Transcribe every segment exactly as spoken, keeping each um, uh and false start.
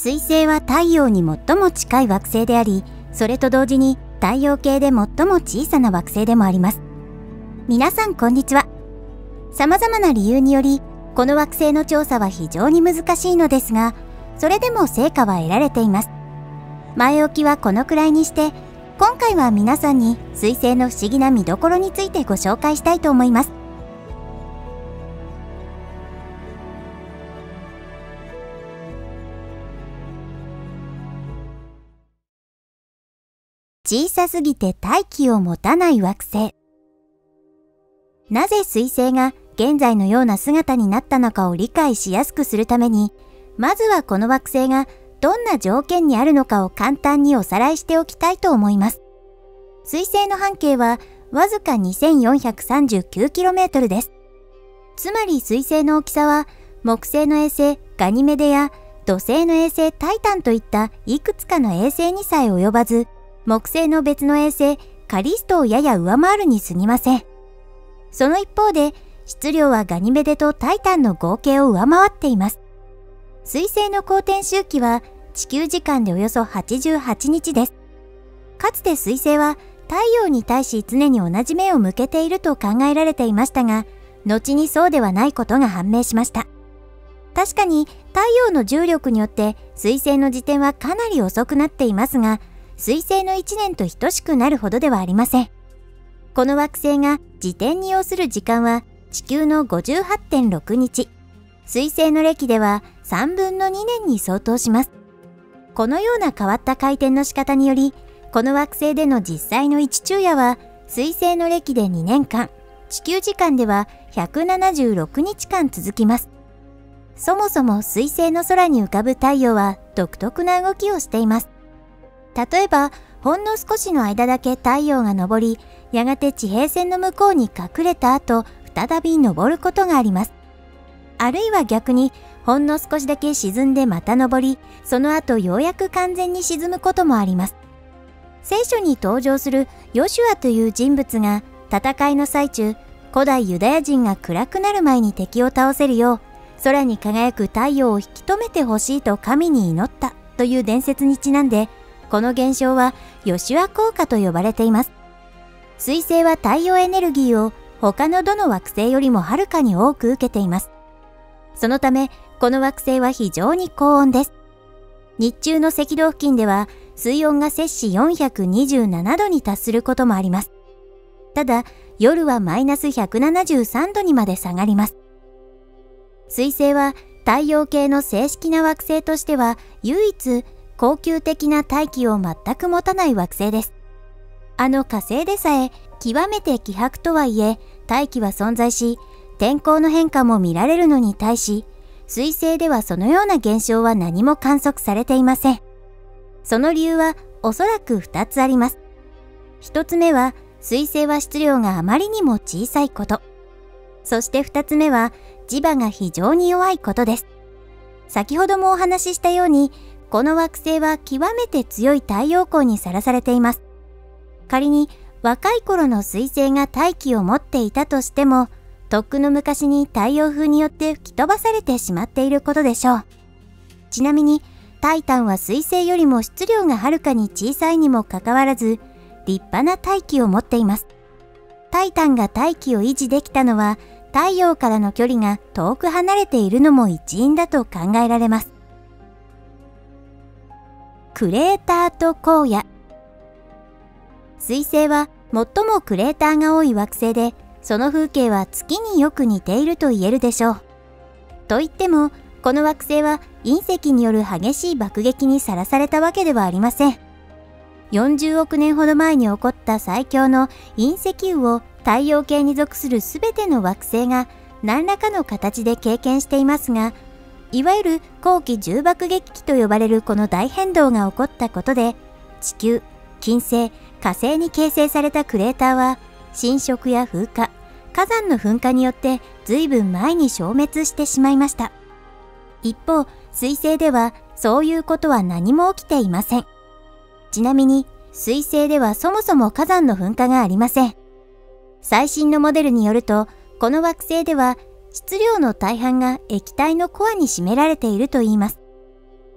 水星は太陽に最も近い惑星であり、それと同時に太陽系で最も小さな惑星でもあります。皆さんこんにちは。様々な理由により、この惑星の調査は非常に難しいのですが、それでも成果は得られています。前置きはこのくらいにして、今回は皆さんに水星の不思議な見どころについてご紹介したいと思います。小さすぎて大気を持たない惑星。なぜ水星が現在のような姿になったのかを理解しやすくするために、まずはこの惑星がどんな条件にあるのかを簡単におさらいしておきたいと思います。水星の半径はわずか にせんよんひゃくさんじゅうきゅうキロメートル です。つまり水星の大きさは木星の衛星ガニメデや土星の衛星タイタンといったいくつかの衛星にさえ及ばず、木星の別の衛星カリストをやや上回るに過ぎません。その一方で質量はガニメデとタイタンの合計を上回っています。水星の公転周期は地球時間でおよそはちじゅうはちにちです。かつて水星は太陽に対し常に同じ目を向けていると考えられていましたが、後にそうではないことが判明しました。確かに太陽の重力によって水星の自転はかなり遅くなっていますが、水星のいちねんと等しくなるほどではありません。この惑星が自転に要する時間は地球の ごじゅうはってんろくにち、水星の暦ではさんぶんのにねんに相当します。このような変わった回転の仕方により、この惑星での実際の一昼夜は水星の暦でにねんかん、地球時間ではひゃくななじゅうろくにちかん続きます。そもそも水星の空に浮かぶ太陽は独特な動きをしています。例えば、ほんの少しの間だけ太陽が昇り、やがて地平線の向こうに隠れた後、再び昇ることがあります。あるいは逆に、ほんの少しだけ沈んでまた昇り、その後ようやく完全に沈むこともあります。聖書に登場するヨシュアという人物が、戦いの最中、古代ユダヤ人が暗くなる前に敵を倒せるよう、空に輝く太陽を引き止めてほしいと神に祈ったという伝説にちなんで、この現象はヨシュア効果と呼ばれています。水星は太陽エネルギーを他のどの惑星よりもはるかに多く受けています。そのため、この惑星は非常に高温です。日中の赤道付近では水温が摂氏よんひゃくにじゅうななどに達することもあります。ただ、夜はマイナスひゃくななじゅうさんどにまで下がります。水星は太陽系の正式な惑星としては唯一恒久的な大気を全く持たない惑星です。あの火星でさえ極めて希薄とはいえ大気は存在し、天候の変化も見られるのに対し、水星ではそのような現象は何も観測されていません。その理由はおそらくふたつあります。ひとつめは水星は質量があまりにも小さいこと。そしてふたつめは磁場が非常に弱いことです。先ほどもお話ししたように、この惑星は極めて強い太陽光にさらされています。仮に若い頃の水星が大気を持っていたとしても、とっくの昔に太陽風によって吹き飛ばされてしまっていることでしょう。ちなみに、タイタンは水星よりも質量がはるかに小さいにもかかわらず、立派な大気を持っています。タイタンが大気を維持できたのは、太陽からの距離が遠く離れているのも一因だと考えられます。クレーターと荒野。水星は最もクレーターが多い惑星で、その風景は月によく似ていると言えるでしょう。と言っても、この惑星は隕石による激しい爆撃にさらされたわけではありません。よんじゅうおくねんほど前に起こった最強の隕石雨を太陽系に属するすべての惑星が何らかの形で経験していますが、いわゆる後期重爆撃機と呼ばれるこの大変動が起こったことで、地球、金星、火星に形成されたクレーターは、侵食や風化、火山の噴火によって随分前に消滅してしまいました。一方、水星ではそういうことは何も起きていません。ちなみに、水星ではそもそも火山の噴火がありません。最新のモデルによると、この惑星では質量の大半が液体のコアに占められているといいます。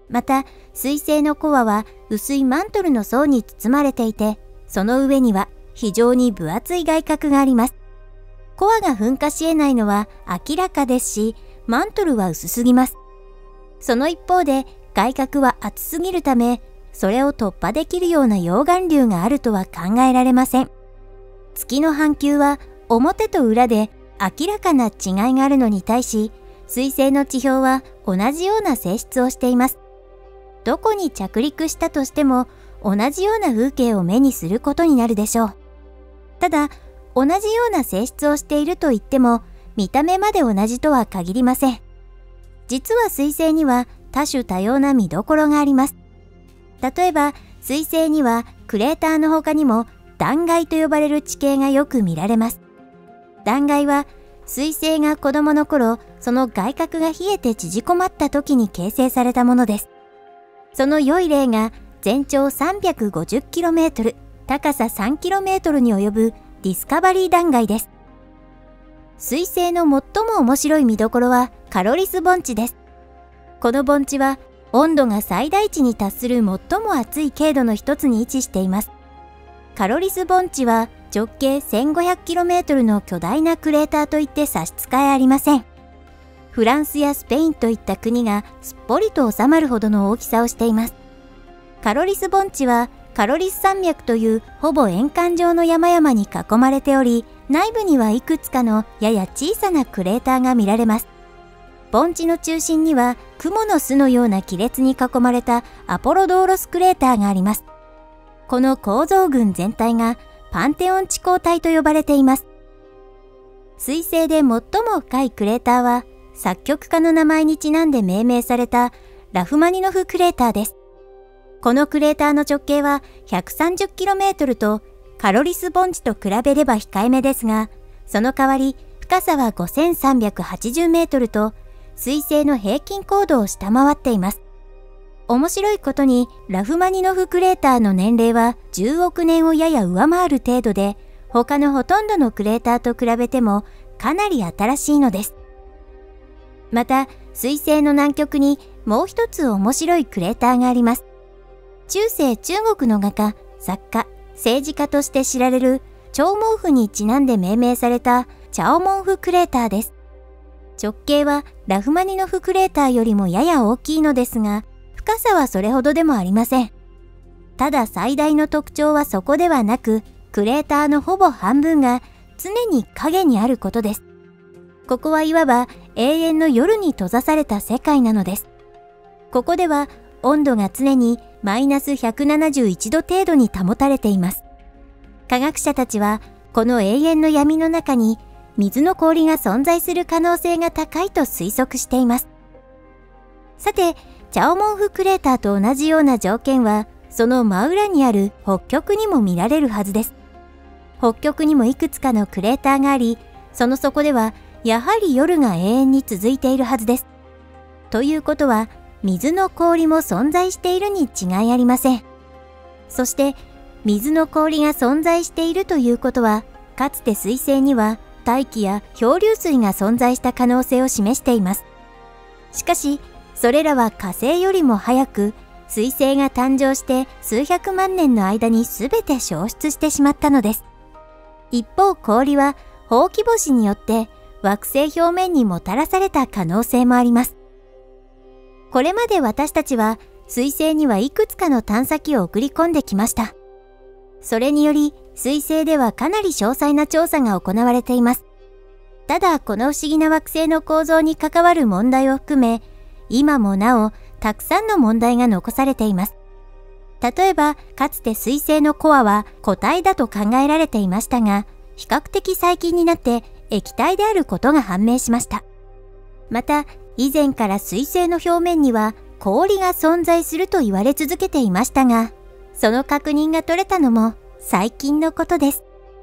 また、水星のコアは薄いマントルの層に包まれていて、その上には非常に分厚い外核があります。コアが噴火し得ないのは明らかですし、マントルは薄すぎます。その一方で、外核は厚すぎるため、それを突破できるような溶岩流があるとは考えられません。月の半球は表と裏で明らかな違いがあるのに対し、水星の地表は同じような性質をしています。どこに着陸したとしても同じような風景を目にすることになるでしょう。ただ、同じような性質をしていると言っても、見た目まで同じとは限りません。実は水星には多種多様な見どころがあります。例えば、水星にはクレーターの他にも断崖と呼ばれる地形がよく見られます。断崖は水星が子供の頃、その外核が冷えて縮こまった時に形成されたものです。その良い例が全長 さんびゃくごじゅっキロメートル、高さ さんキロメートルに及ぶディスカバリー断崖です。水星の最も面白い見どころはカロリス盆地です。この盆地は温度が最大値に達する最も熱い経度の一つに位置しています。カロリス盆地は直径 せんごひゃくキロメートル の巨大なクレーターといって差し支えありません。フランスやスペインといった国がすっぽりと収まるほどの大きさをしています。カロリス盆地はカロリス山脈というほぼ円環状の山々に囲まれており、内部にはいくつかのやや小さなクレーターが見られます。盆地の中心には雲の巣のような亀裂に囲まれたアポロドーロスクレーターがあります。この構造群全体がパンテオン地溝帯と呼ばれています。水星で最も深いクレーターは作曲家の名前にちなんで命名されたラフマニノフクレーターです。このクレーターの直径は ひゃくさんじゅっキロメートル とカロリス盆地と比べれば控えめですが、その代わり深さは ごせんさんびゃくはちじゅうメートル と水星の平均高度を下回っています。面白いことにラフマニノフクレーターの年齢はじゅうおくねんをやや上回る程度で、他のほとんどのクレーターと比べてもかなり新しいのです。また、水星の南極にもう一つ面白いクレーターがあります。中世中国の画家、作家、政治家として知られる長毛符にちなんで命名されたチャオモンフクレーターです。直径はラフマニノフクレーターよりもやや大きいのですが、深さはそれほどでもありません。ただ最大の特徴はそこではなく、クレーターのほぼ半分が常に影にあることです。ここはいわば永遠の夜に閉ざされた世界なのです。ここでは温度が常にマイナスひゃくななじゅういちど程度に保たれています。科学者たちはこの永遠の闇の中に水の氷が存在する可能性が高いと推測しています。さて、チャオモンフクレーターと同じような条件はその真裏にある北極にも見られるはずです。北極にもいくつかのクレーターがあり、その底ではやはり夜が永遠に続いているはずです。ということは、水の氷も存在しているに違いありません。そして、水の氷が存在しているということは、かつて水星には大気や漂流水が存在した可能性を示しています。しかし、それらは火星よりも早く、水星が誕生して数百万年の間に全て消失してしまったのです。一方、氷はほうき星によって惑星表面にもたらされた可能性もあります。これまで私たちは水星にはいくつかの探査機を送り込んできました。それにより水星ではかなり詳細な調査が行われています。ただ、この不思議な惑星の構造に関わる問題を含め、今もなおたくさんの問題が残されています。例えば、かつて水星のコアは固体だと考えられていましたが、比較的最近になって液体であることが判明しました。また、以前から水星の表面には氷が存在すると言われ続けていましたが、その確認が取れたのも最近のことです。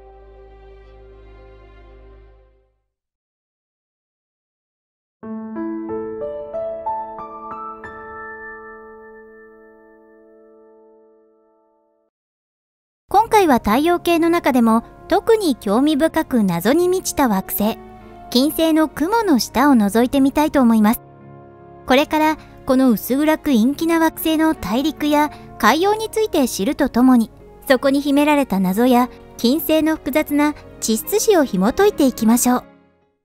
今回は太陽系の中でも特に興味深く謎に満ちた惑星、金星の雲の下を覗いてみたいと思います。これからこの薄暗く陰気な惑星の大陸や海洋について知るとともに、そこに秘められた謎や金星の複雑な地質史を紐解いていきましょう。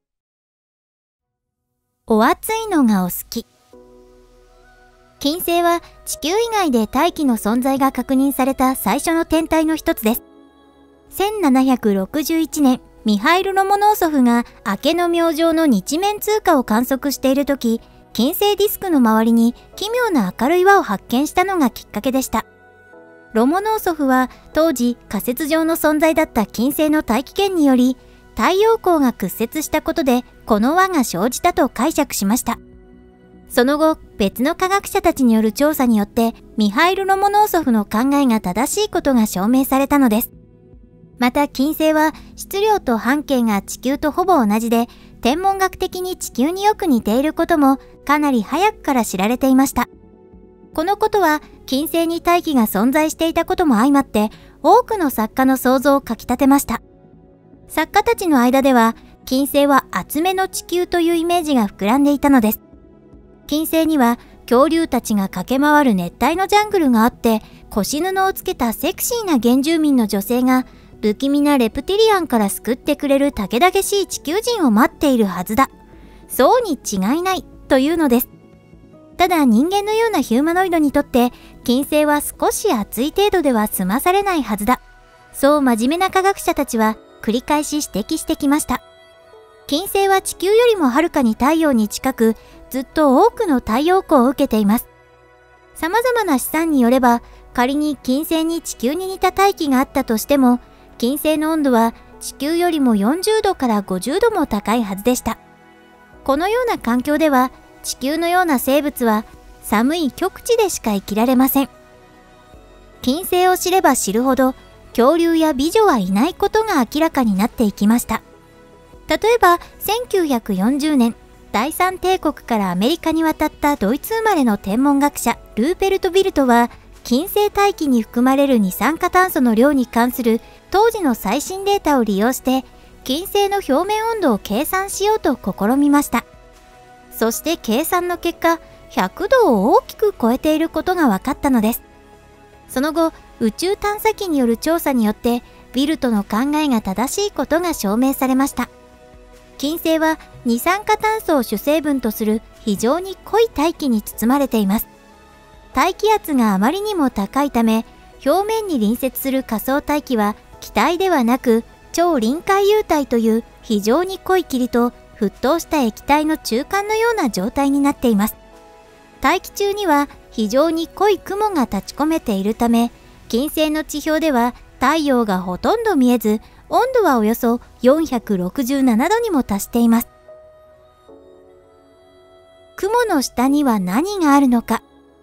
お暑いのがお好き。金星は地球以外で大気の存在が確認された最初の天体の一つです。せんななひゃくろくじゅういちねん、ミハイル・ロモノーソフが明けの明星の日面通過を観測しているとき、金星ディスクの周りに奇妙な明るい輪を発見したのがきっかけでした。ロモノーソフは当時仮説上の存在だった金星の大気圏により、太陽光が屈折したことでこの輪が生じたと解釈しました。その後、別の科学者たちによる調査によってミハイル・ロモノーソフの考えが正しいことが証明されたのです。また金星は質量と半径が地球とほぼ同じで、天文学的に地球によく似ていることもかなり早くから知られていました。このことは金星に大気が存在していたことも相まって、多くの作家の想像をかきたてました。作家たちの間では金星は厚めの地球というイメージが膨らんでいたのです。金星には恐竜たちが駆け回る熱帯のジャングルがあって、腰布をつけたセクシーな原住民の女性が不気味なレプティリアンから救ってくれる猛々しい地球人を待っているはずだ。そうに違いないというのです。ただ人間のようなヒューマノイドにとって金星は少し暑い程度では済まされないはずだ。そう真面目な科学者たちは繰り返し指摘してきました。金星は地球よりもはるかに太陽に近く、ずっと多くの太陽光を受けています。様々な試算によれば、仮に金星に地球に似た大気があったとしても、金星の温度は地球よりもよんじゅうどからごじゅうども高いはずでした。このような環境では、地球のような生物は寒い極地でしか生きられません。金星を知れば知るほど、恐竜や美女はいないことが明らかになっていきました。例えば、せんきゅうひゃくよんじゅうねん、第三帝国からアメリカに渡ったドイツ生まれの天文学者、ルーペルト・ビルトは、金星大気に含まれる二酸化炭素の量に関する当時の最新データを利用して、金星の表面温度を計算しようと試みました。そして計算の結果、ひゃくどを大きく超えていることが分かったのです。その後、宇宙探査機による調査によって、ビルトの考えが正しいことが証明されました。金星は二酸化炭素を主成分とする非常に濃い大気に包まれています。大気圧があまりにも高いため、表面に隣接する仮想大気は気体ではなく超臨界流体という非常に濃い霧と沸騰した液体の中間のような状態になっています。大気中には非常に濃い雲が立ち込めているため、金星の地表では太陽がほとんど見えず、温度はおよそよんひゃくろくじゅうななどにも達しています。雲の下には何があるのか。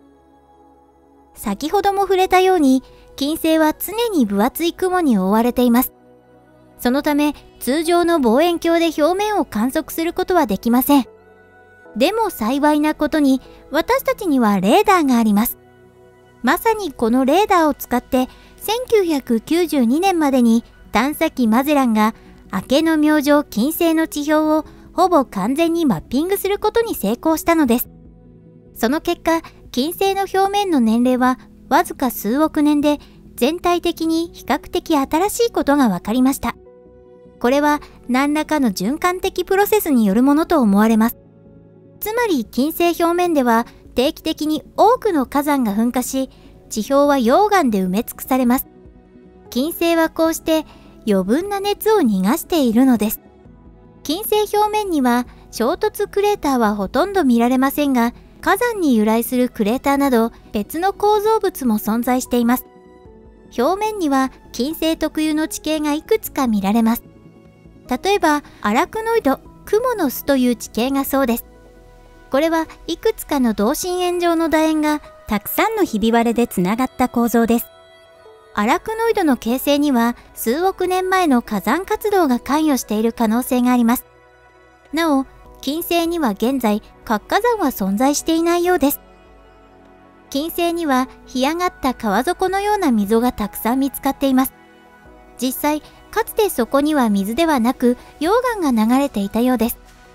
先ほども触れたように、金星は常に分厚い雲に覆われています。そのため、通常の望遠鏡で表面を観測することはできません。でも幸いなことに、私たちにはレーダーがあります。まさにこのレーダーを使って、せんきゅうひゃくきゅうじゅうにねんまでに探査機マゼランが明けの明星金星の地表をほぼ完全にマッピングすることに成功したのです。その結果、金星の表面の年齢はわずか数億年で、全体的に比較的新しいことが分かりました。これは何らかの循環的プロセスによるものと思われます。つまり金星表面では定期的に多くの火山が噴火し、地表は溶岩で埋め尽くされます。金星はこうして余分な熱を逃がしているのです。金星表面には衝突クレーターはほとんど見られませんが、火山に由来するクレーターなど別の構造物も存在しています。表面には金星特有の地形がいくつか見られます。例えばアラクノイド、クモの巣という地形がそうです。これはいくつかの同心円状の楕円がたくさんのひび割れでつながった構造です。アラクノイドの形成には数億年前の火山活動が関与している可能性があります。なお、金星には現在活火山は存在していないようです。金星には干上がった川底のような溝がたくさん見つかっています。実際、かつてそこには水ではなく溶岩が流れていたようです。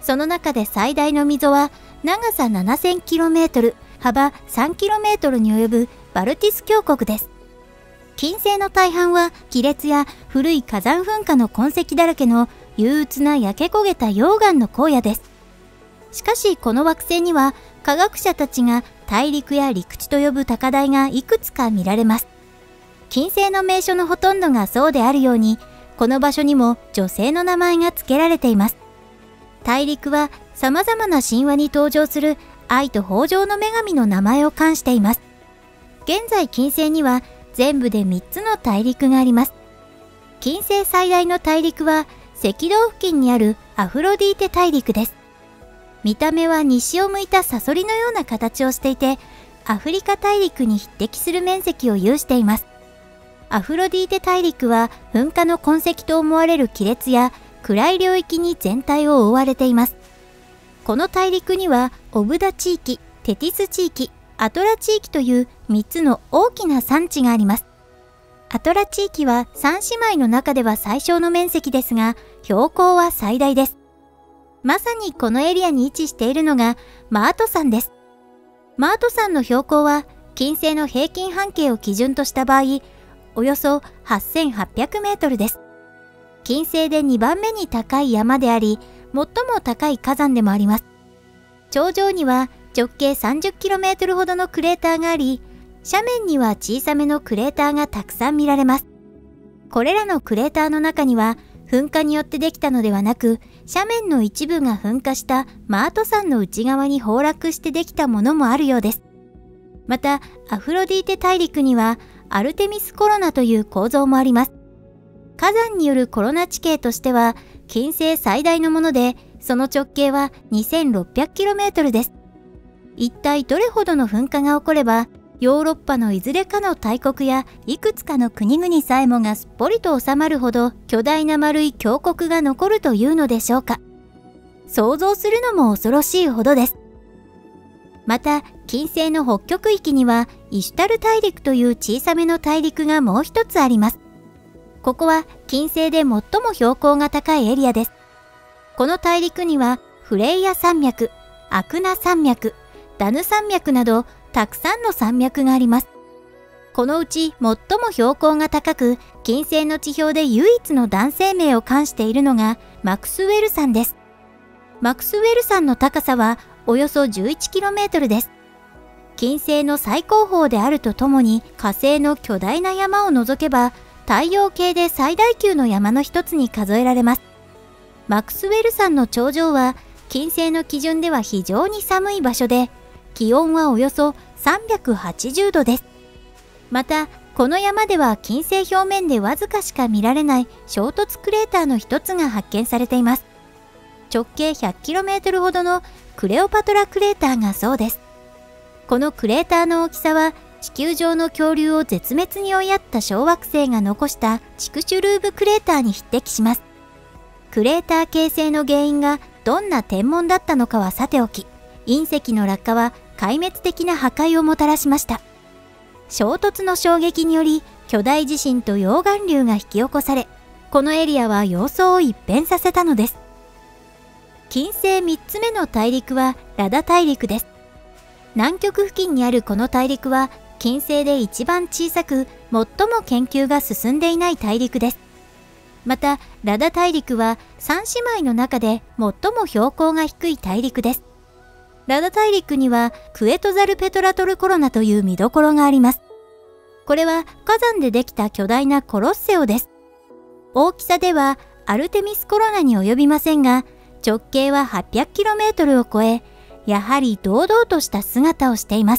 その中で最大の溝は長さ ななせんキロメートル、幅 さんキロメートル に及ぶバルティス峡谷です。金星の大半は亀裂や古い火山噴火の痕跡だらけの憂鬱な焼け焦げた溶岩の荒野です。しかしこの惑星には科学者たちが大陸や陸地と呼ぶ高台がいくつか見られます。金星の名所のほとんどがそうであるように、この場所にも女性の名前が付けられています。大陸は様々な神話に登場する愛と豊穣の女神の名前を冠しています。現在金星には全部でみっつの大陸があります。金星最大の大陸は赤道付近にあるアフロディーテ大陸です。見た目は西を向いたサソリのような形をしていて、アフリカ大陸に匹敵する面積を有しています。アフロディーテ大陸は噴火の痕跡と思われる亀裂や暗い領域に全体を覆われています。この大陸にはオブダ地域、テティス地域、アトラ地域というみっつの大きな山地があります。アトラ地域は三姉妹の中では最小の面積ですが、標高は最大です。まさにこのエリアに位置しているのがマート山です。マート山の標高は金星の平均半径を基準とした場合、およそはっせんはっぴゃくメートルです。金星でにばんめに高い山であり、最も高い火山でもあります。頂上には直径 さんじゅっキロメートル ほどのクレーターがあり、斜面には小さめのクレーターがたくさん見られます。これらのクレーターの中には、噴火によってできたのではなく、斜面の一部が噴火したマート山の内側に崩落してできたものもあるようです。また、アフロディーテ大陸には、アルテミスコロナという構造もあります。火山によるコロナ地形としては、金星最大のもので、その直径は にせんろっぴゃくキロメートル です。一体どれほどの噴火が起これば、ヨーロッパのいずれかの大国やいくつかの国々さえもがすっぽりと収まるほど巨大な丸い峡谷が残るというのでしょうか。想像するのも恐ろしいほどです。また、金星の北極域にはイシュタル大陸という小さめの大陸がもう一つあります。ここは金星で最も標高が高いエリアです。この大陸にはフレイヤ山脈、アクナ山脈、ダヌ山脈などたくさんの山脈があります。このうち最も標高が高く、金星の地表で唯一の男性名を冠しているのがマクスウェル山です。マクスウェル山の高さはおよそ じゅういちキロメートル です。金星の最高峰であるとともに火星の巨大な山を除けば太陽系で最大級の山の一つに数えられます。マクスウェル山の頂上は金星の基準では非常に寒い場所で、気温はおよそさんびゃくはちじゅうどです。また、この山では金星表面でわずかしか見られない衝突クレーターの一つが発見されています。直径 ひゃくキロメートル ほどのクレオパトラクレーターがそうです。このクレーターの大きさは地球上の恐竜を絶滅に追いやった小惑星が残したチクシュルーブクレーターに匹敵します。クレーター形成の原因がどんな天文だったのかはさておき、隕石の落下は壊滅的な破壊をもたらしました。衝突の衝撃により巨大地震と溶岩流が引き起こされ、このエリアは様相を一変させたのです。金星みっつめの大陸はラダ大陸です。南極付近にあるこの大陸は金星で一番小さく、最も研究が進んでいない大陸です。また、ラダ大陸は三姉妹の中で最も標高が低い大陸です。ラダ大陸にはクエトザルペトラトルコロナという見どころがあります。これは火山でできた巨大なコロッセオです。大きさではアルテミスコロナに及びませんが、直径は はっぴゃくキロメートル を超え、やはり堂々とした姿をしています。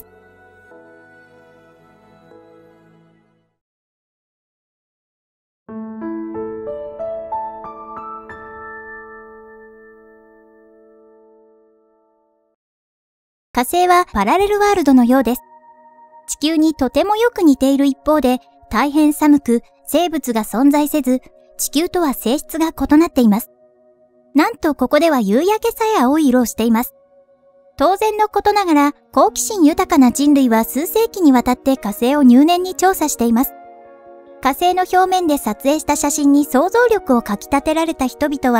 火星はパラレルワールドのようです。地球にとてもよく似ている一方で、大変寒く、生物が存在せず、地球とは性質が異なっています。なんとここでは夕焼けさえ青い色をしています。当然のことながら、好奇心豊かな人類は数世紀にわたって火星を入念に調査しています。火星の表面で撮影した写真に想像力をかき立てられた人々は、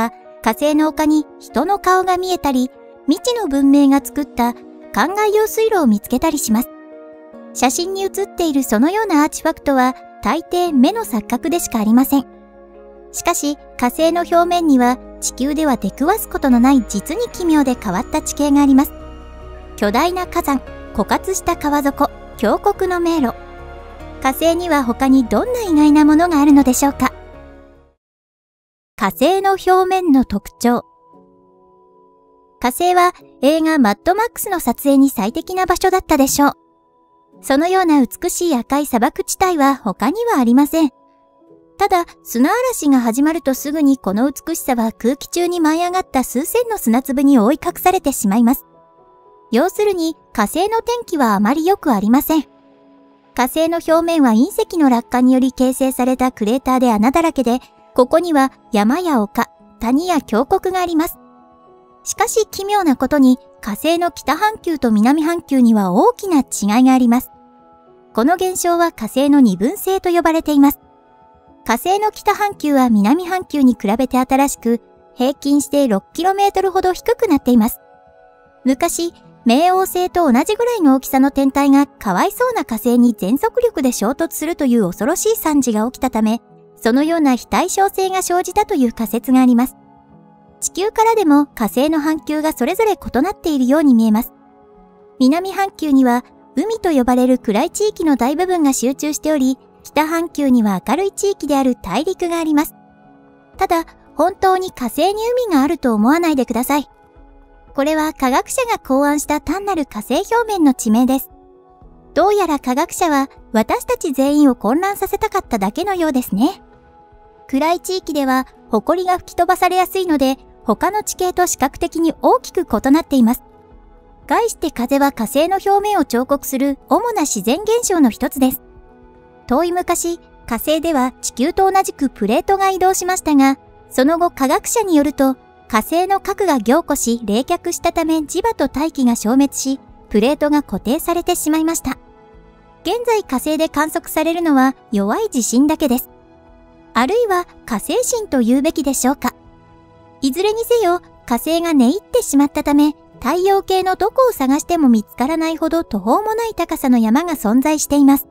火星の丘に人の顔が見えたり、未知の文明が作った灌漑用水路を見つけたりします。写真に写っているそのようなアーチファクトは大抵目の錯覚でしかありません。しかし火星の表面には地球では出くわすことのない実に奇妙で変わった地形があります。巨大な火山、枯渇した川底、峡谷の迷路。火星には他にどんな意外なものがあるのでしょうか。火星の表面の特徴。火星は映画マッドマックスの撮影に最適な場所だったでしょう。そのような美しい赤い砂漠地帯は他にはありません。ただ、砂嵐が始まるとすぐにこの美しさは空気中に舞い上がった数千の砂粒に覆い隠されてしまいます。要するに火星の天気はあまり良くありません。火星の表面は隕石の落下により形成されたクレーターで穴だらけで、ここには山や丘、谷や峡谷があります。しかし奇妙なことに火星の北半球と南半球には大きな違いがあります。この現象は火星の二分性と呼ばれています。火星の北半球は南半球に比べて新しく、平均して ろくキロメートル ほど低くなっています。昔、冥王星と同じぐらいの大きさの天体がかわいそうな火星に全速力で衝突するという恐ろしい惨事が起きたため、そのような非対称性が生じたという仮説があります。地球からでも火星の半球がそれぞれ異なっているように見えます。南半球には海と呼ばれる暗い地域の大部分が集中しており、北半球には明るい地域である大陸があります。ただ、本当に火星に海があると思わないでください。これは科学者が考案した単なる火星表面の地名です。どうやら科学者は私たち全員を混乱させたかっただけのようですね。暗い地域では埃が吹き飛ばされやすいので、他の地形と視覚的に大きく異なっています。概して風は火星の表面を彫刻する主な自然現象の一つです。遠い昔、火星では地球と同じくプレートが移動しましたが、その後科学者によると、火星の核が凝固し冷却したため磁場と大気が消滅し、プレートが固定されてしまいました。現在火星で観測されるのは弱い地震だけです。あるいは火星震と言うべきでしょうか。いずれにせよ、火星が寝入ってしまったため、太陽系のどこを探しても見つからないほど途方もない高さの山が存在しています。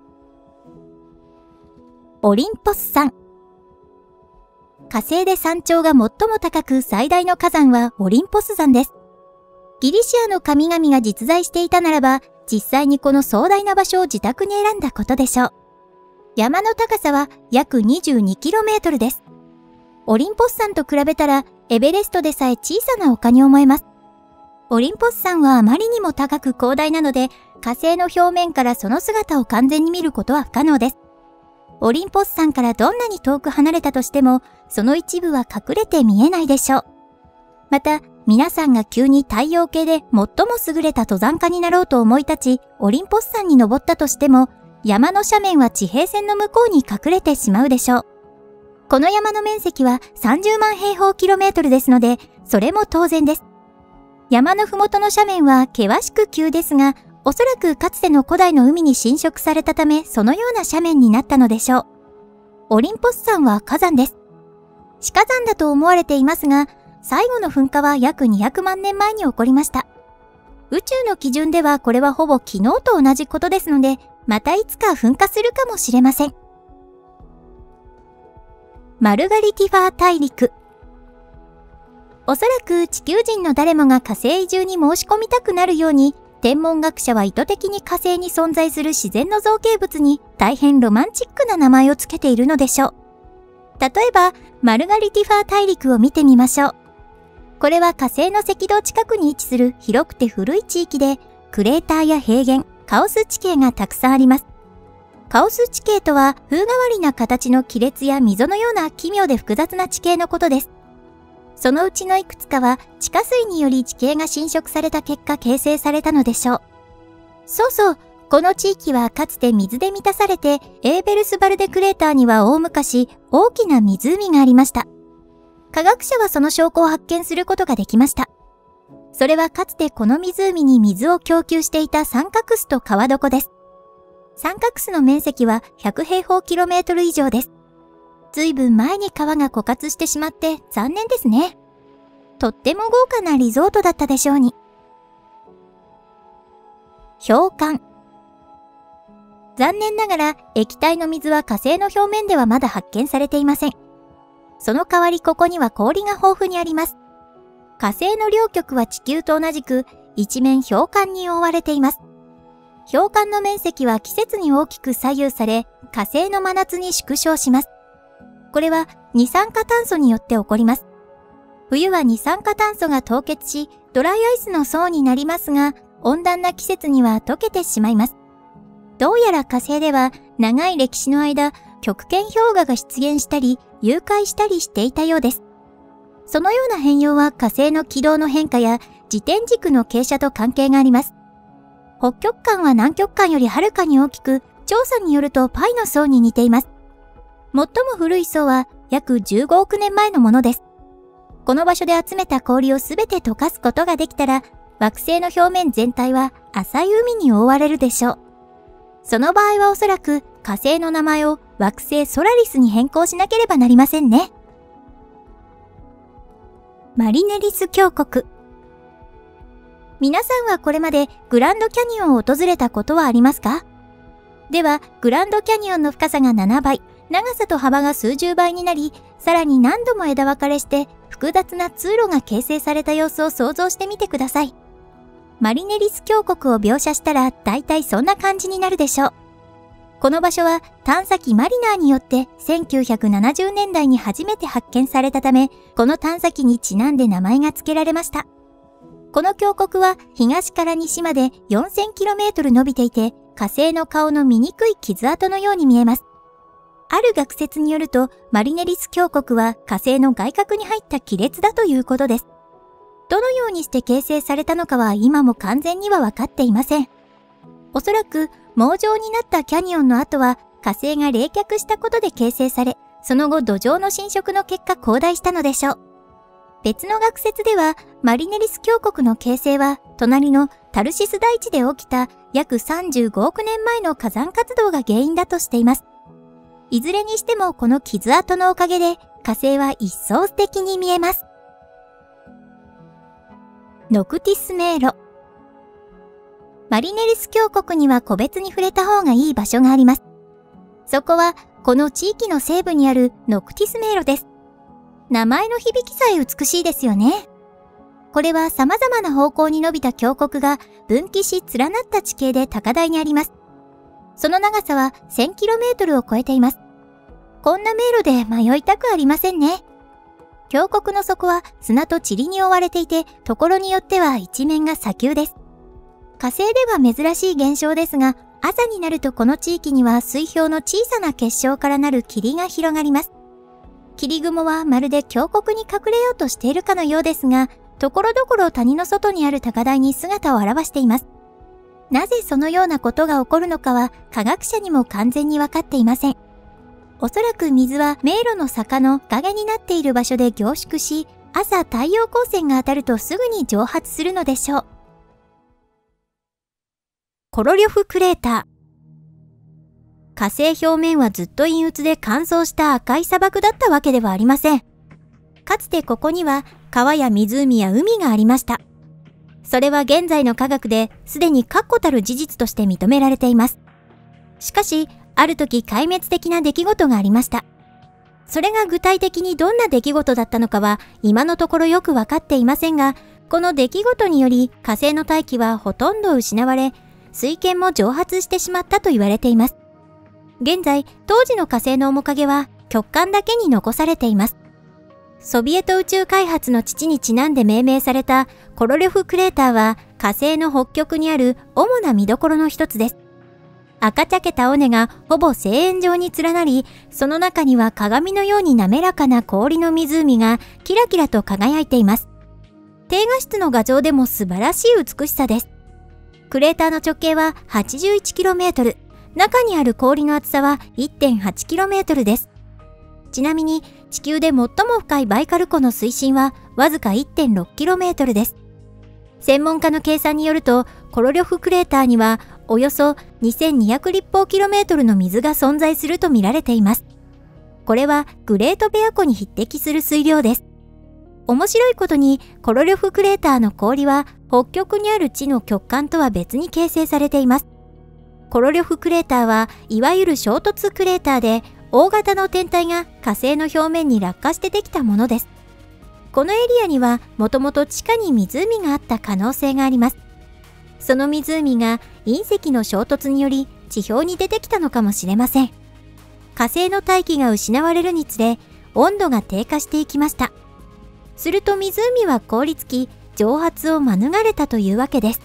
オリンポス山。火星で山頂が最も高く最大の火山はオリンポス山です。ギリシアの神々が実在していたならば、実際にこの壮大な場所を自宅に選んだことでしょう。山の高さは約 にじゅうにキロメートル です。オリンポス山と比べたらエベレストでさえ小さな丘に思えます。オリンポス山はあまりにも高く広大なので、火星の表面からその姿を完全に見ることは不可能です。オリンポス山からどんなに遠く離れたとしても、その一部は隠れて見えないでしょう。また、皆さんが急に太陽系で最も優れた登山家になろうと思い立ち、オリンポス山に登ったとしても、山の斜面は地平線の向こうに隠れてしまうでしょう。この山の面積はさんじゅうまんへいほうキロメートルですので、それも当然です。山のふもとの斜面は険しく急ですが、おそらくかつての古代の海に侵食されたため、そのような斜面になったのでしょう。オリンポス山は火山です。死火山だと思われていますが、最後の噴火は約にひゃくまんねんまえに起こりました。宇宙の基準ではこれはほぼ昨日と同じことですので、またいつか噴火するかもしれません。マルガリティファー大陸。おそらく地球人の誰もが火星移住に申し込みたくなるように、天文学者は意図的に火星に存在する自然の造形物に大変ロマンチックな名前をつけているのでしょう。例えば、マルガリティファー大陸を見てみましょう。これは火星の赤道近くに位置する広くて古い地域で、クレーターや平原、カオス地形がたくさんあります。カオス地形とは風変わりな形の亀裂や溝のような奇妙で複雑な地形のことです。そのうちのいくつかは地下水により地形が侵食された結果形成されたのでしょう。そうそう、この地域はかつて水で満たされて、エーベルスバルデクレーターには大昔大きな湖がありました。科学者はその証拠を発見することができました。それはかつてこの湖に水を供給していたサンカクスと川床です。サンカクスの面積はひゃくへいほうキロメートル以上です。ずいぶん前に川が枯渇してしまって残念ですね。 とっても豪華なリゾートだったでしょうに。氷管。残念ながら液体の水は火星の表面ではまだ発見されていません。その代わりここには氷が豊富にあります。火星の両極は地球と同じく一面氷管に覆われています。氷管の面積は季節に大きく左右され、火星の真夏に縮小します。これは二酸化炭素によって起こります。冬は二酸化炭素が凍結し、ドライアイスの層になりますが、温暖な季節には溶けてしまいます。どうやら火星では長い歴史の間、極圏氷河が出現したり、融解したりしていたようです。そのような変容は火星の軌道の変化や自転軸の傾斜と関係があります。北極間は南極間よりはるかに大きく、調査によるとパイの層に似ています。最も古い層は約じゅうごおくねんまえのものです。この場所で集めた氷をすべて溶かすことができたら、惑星の表面全体は浅い海に覆われるでしょう。その場合はおそらく火星の名前を惑星ソラリスに変更しなければなりませんね。マリネリス峡谷。皆さんはこれまでグランドキャニオンを訪れたことはありますか？では、グランドキャニオンの深さがななばい、長さと幅が数十倍になり、さらに何度も枝分かれして複雑な通路が形成された様子を想像してみてください。マリネリス峡谷を描写したら大体そんな感じになるでしょう。この場所は探査機マリナーによってせんきゅうひゃくななじゅうねんだいに初めて発見されたため、この探査機にちなんで名前が付けられました。この峡谷は東から西まで よんせんキロメートル 伸びていて、火星の顔の醜い傷跡のように見えます。ある学説によると、マリネリス峡谷は火星の外郭に入った亀裂だということです。どのようにして形成されたのかは今も完全には分かっていません。おそらく網状になったキャニオンの跡は火星が冷却したことで形成され、その後土壌の侵食の結果広大したのでしょう。別の学説では、マリネリス峡谷の形成は隣のタルシス大地で起きた約さんじゅうごおくねんまえの火山活動が原因だとしています。いずれにしてもこの傷跡のおかげで火星は一層素敵に見えます。ノクティス迷路。マリネリス峡谷には個別に触れた方がいい場所があります。そこはこの地域の西部にあるノクティス迷路です。名前の響きさえ美しいですよね。これは様々な方向に伸びた峡谷が分岐し連なった地形で高台にあります。その長さは せんキロメートル を超えています。こんな迷路で迷いたくありませんね。峡谷の底は砂と塵に覆われていて、ところによっては一面が砂丘です。火星では珍しい現象ですが、朝になるとこの地域には水氷の小さな結晶からなる霧が広がります。霧雲はまるで峡谷に隠れようとしているかのようですが、ところどころ谷の外にある高台に姿を現しています。なぜそのようなことが起こるのかは科学者にも完全に分かっていません。おそらく水は迷路の坂の影になっている場所で凝縮し、朝太陽光線が当たるとすぐに蒸発するのでしょう。コロリョフクレーター。火星表面はずっと陰鬱で乾燥した赤い砂漠だったわけではありません。かつてここには川や湖や海がありました。それは現在の科学ですでに確固たる事実として認められています。しかし、ある時壊滅的な出来事がありました。それが具体的にどんな出来事だったのかは今のところよくわかっていませんが、この出来事により火星の大気はほとんど失われ、水圏も蒸発してしまったと言われています。現在、当時の火星の面影は極寒だけに残されています。ソビエト宇宙開発の父にちなんで命名されたコロリョフクレーターは火星の北極にある主な見どころの一つです。赤茶けた尾根がほぼ星円状に連なり、その中には鏡のように滑らかな氷の湖がキラキラと輝いています。低画質の画像でも素晴らしい美しさです。クレーターの直径は はちじゅういちキロメートル、中にある氷の厚さは いってんはちキロメートル です。ちなみに地球で最も深いバイカル湖の水深はわずか いってんろくキロメートル です。専門家の計算によると、コロリョフクレーターにはおよそにせんにひゃく立方キロメートルの水が存在すると見られています。これはグレートベア湖に匹敵する水量です。 面白いことにコロリョフクレーターの氷は北極にある地の極寒とは別に形成されています。コロリョフクレーターはいわゆる衝突クレーターで、大型の天体が火星の表面に落下してできたものです。このエリアにはもともと地下に湖があった可能性があります。その湖が隕石の衝突により地表に出てきたのかもしれません。火星の大気が失われるにつれ温度が低下していきました。すると湖は凍りつき、蒸発を免れたというわけです。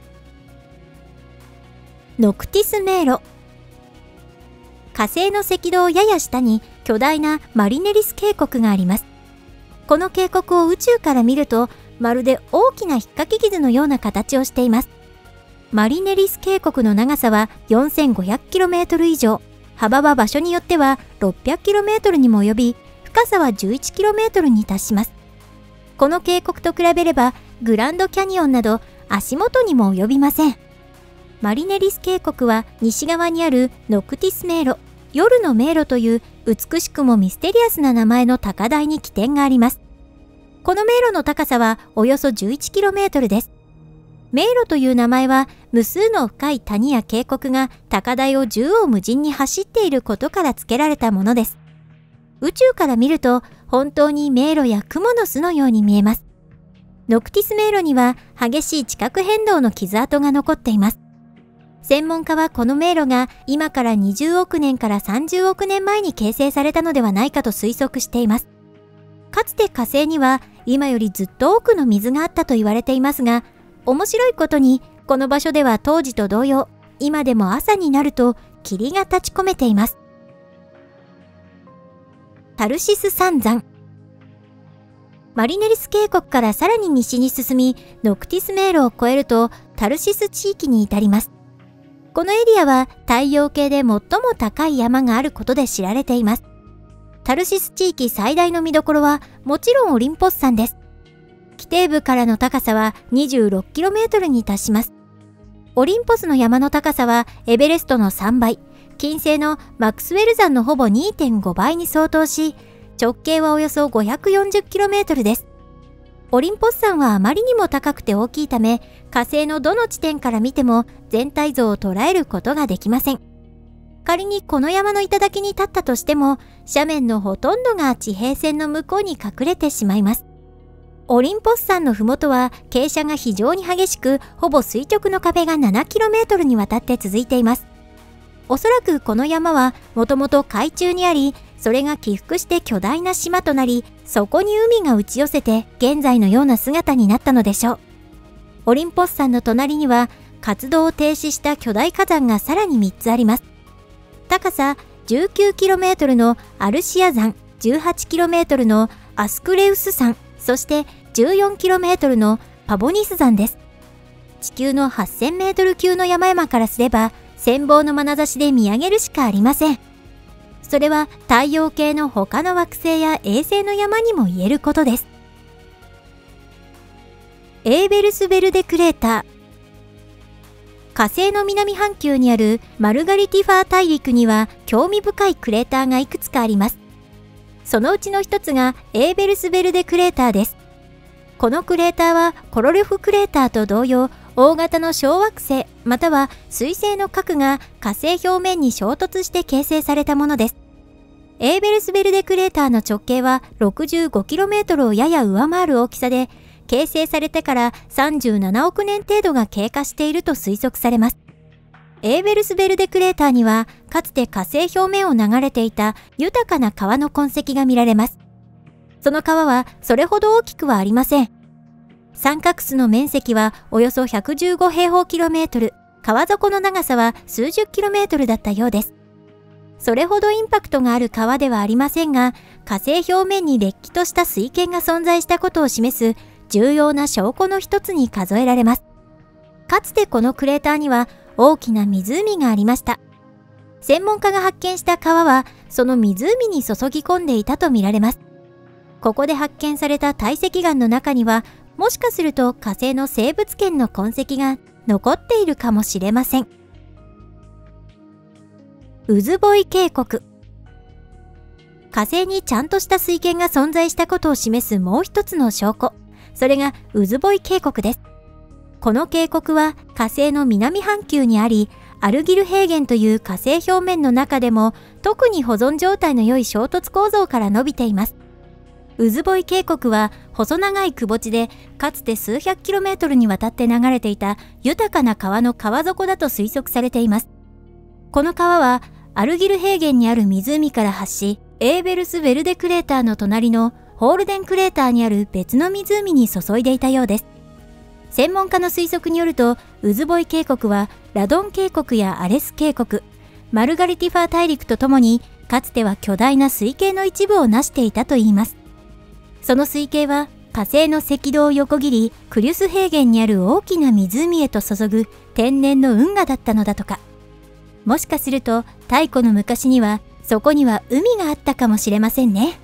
ノクティス迷路。火星の赤道やや下に巨大なマリネリス渓谷があります。この渓谷を宇宙から見ると、まるで大きな引っかき傷のような形をしています。マリネリス渓谷の長さは よんせんごひゃくキロメートル 以上、幅は場所によっては ろっぴゃくキロメートル にも及び、深さは じゅういちキロメートル に達します。この渓谷と比べれば、グランドキャニオンなど足元にも及びません。マリネリス渓谷は西側にあるノクティス迷路、夜の迷路という美しくもミステリアスな名前の高台に起点があります。この迷路の高さはおよそ じゅういちキロメートル です。迷路という名前は無数の深い谷や渓谷が高台を縦横無尽に走っていることから付けられたものです。宇宙から見ると本当に迷路や蜘蛛の巣のように見えます。ノクティス迷路には激しい地殻変動の傷跡が残っています。専門家はこの迷路が今からにじゅうおくねんからさんじゅうおくねんまえに形成されたのではないかと推測しています。かつて火星には今よりずっと多くの水があったと言われていますが、面白いことにこの場所では当時と同様、今でも朝になると霧が立ち込めています。タルシス三山。マリネリス渓谷からさらに西に進み、ノクティス迷路を越えるとタルシス地域に至ります。このエリアは太陽系で最も高い山があることで知られています。タルシス地域最大の見どころはもちろんオリンポス山です。基底部からの高さは にじゅうろくキロメートル に達します。オリンポスの山の高さはエベレストのさんばい、金星のマクスウェル山のほぼ にてんごばいに相当し、直径はおよそ ごひゃくよんじゅうキロメートル です。オリンポス山はあまりにも高くて大きいため、火星のどの地点から見ても全体像を捉えることができません。仮にこの山の頂に立ったとしても、斜面のほとんどが地平線の向こうに隠れてしまいます。オリンポス山のふもとは傾斜が非常に激しく、ほぼ垂直の壁が ななキロメートル にわたって続いています。おそらくこの山はもともと海中にあり、それが起伏して巨大な島となり、そこに海が打ち寄せて現在のような姿になったのでしょう。オリンポス山の隣には活動を停止した巨大火山がさらにみっつあります。高さ じゅうきゅうキロメートル のアルシア山、じゅうはちキロメートル のアスクレウス山、そしてじゅうよんキロメートル のパボニス山です。地球のはっせんメートル級の山々からすれば、羨望の眼差しで見上げるしかありません。それは太陽系の他の惑星や衛星の山にも言えることです。エーベルスベルデクレーター。火星の南半球にあるマルガリティファー大陸には興味深いクレーターがいくつかあります。そのうちの一つがエーベルスベルデクレーターです。このクレーターはコロリョフクレーターと同様、大型の小惑星または水星の核が火星表面に衝突して形成されたものです。エーベルスベルデクレーターの直径は ろくじゅうごキロメートル をやや上回る大きさで、形成されてからさんじゅうななおくねん程度が経過していると推測されます。エーベルスベルデクレーターにはかつて火星表面を流れていた豊かな川の痕跡が見られます。その川はそれほど大きくはありません。三角巣の面積はおよそひゃくじゅうごへいほうキロメートル、川底の長さは数十キロメートルだったようです。それほどインパクトがある川ではありませんが、火星表面にれっきとした水権が存在したことを示す重要な証拠の一つに数えられます。かつてこのクレーターには大きな湖がありました。専門家が発見した川はその湖に注ぎ込んでいたとみられます。ここで発見された堆積岩の中には、もしかすると火星の生物圏の痕跡が残っているかもしれません。ウズボイ渓谷。 火星にちゃんとした水源が存在したことを示すもう一つの証拠。それが渦吠渓谷です。この渓谷は火星の南半球にあり、アルギル平原という火星表面の中でも特に保存状態の良い衝突構造から伸びています。渦吠渓谷は細長い窪地で、かつて数百キロメートルにわたって流れていた豊かな川の川底だと推測されています。この川はアルギル平原にある湖から発し、エーベルス・ヴェルデクレーターの隣のホールデンクレーターにある別の湖に注いでいたようです。専門家の推測によると、渦吠渓谷はラドン渓谷やアレス渓谷、マルガリティファー大陸とともに、かつては巨大な水系の一部を成していたといいます。その水系は火星の赤道を横切り、クリュス平原にある大きな湖へと注ぐ天然の運河だったのだとか。もしかすると太古の昔にはそこには海があったかもしれませんね。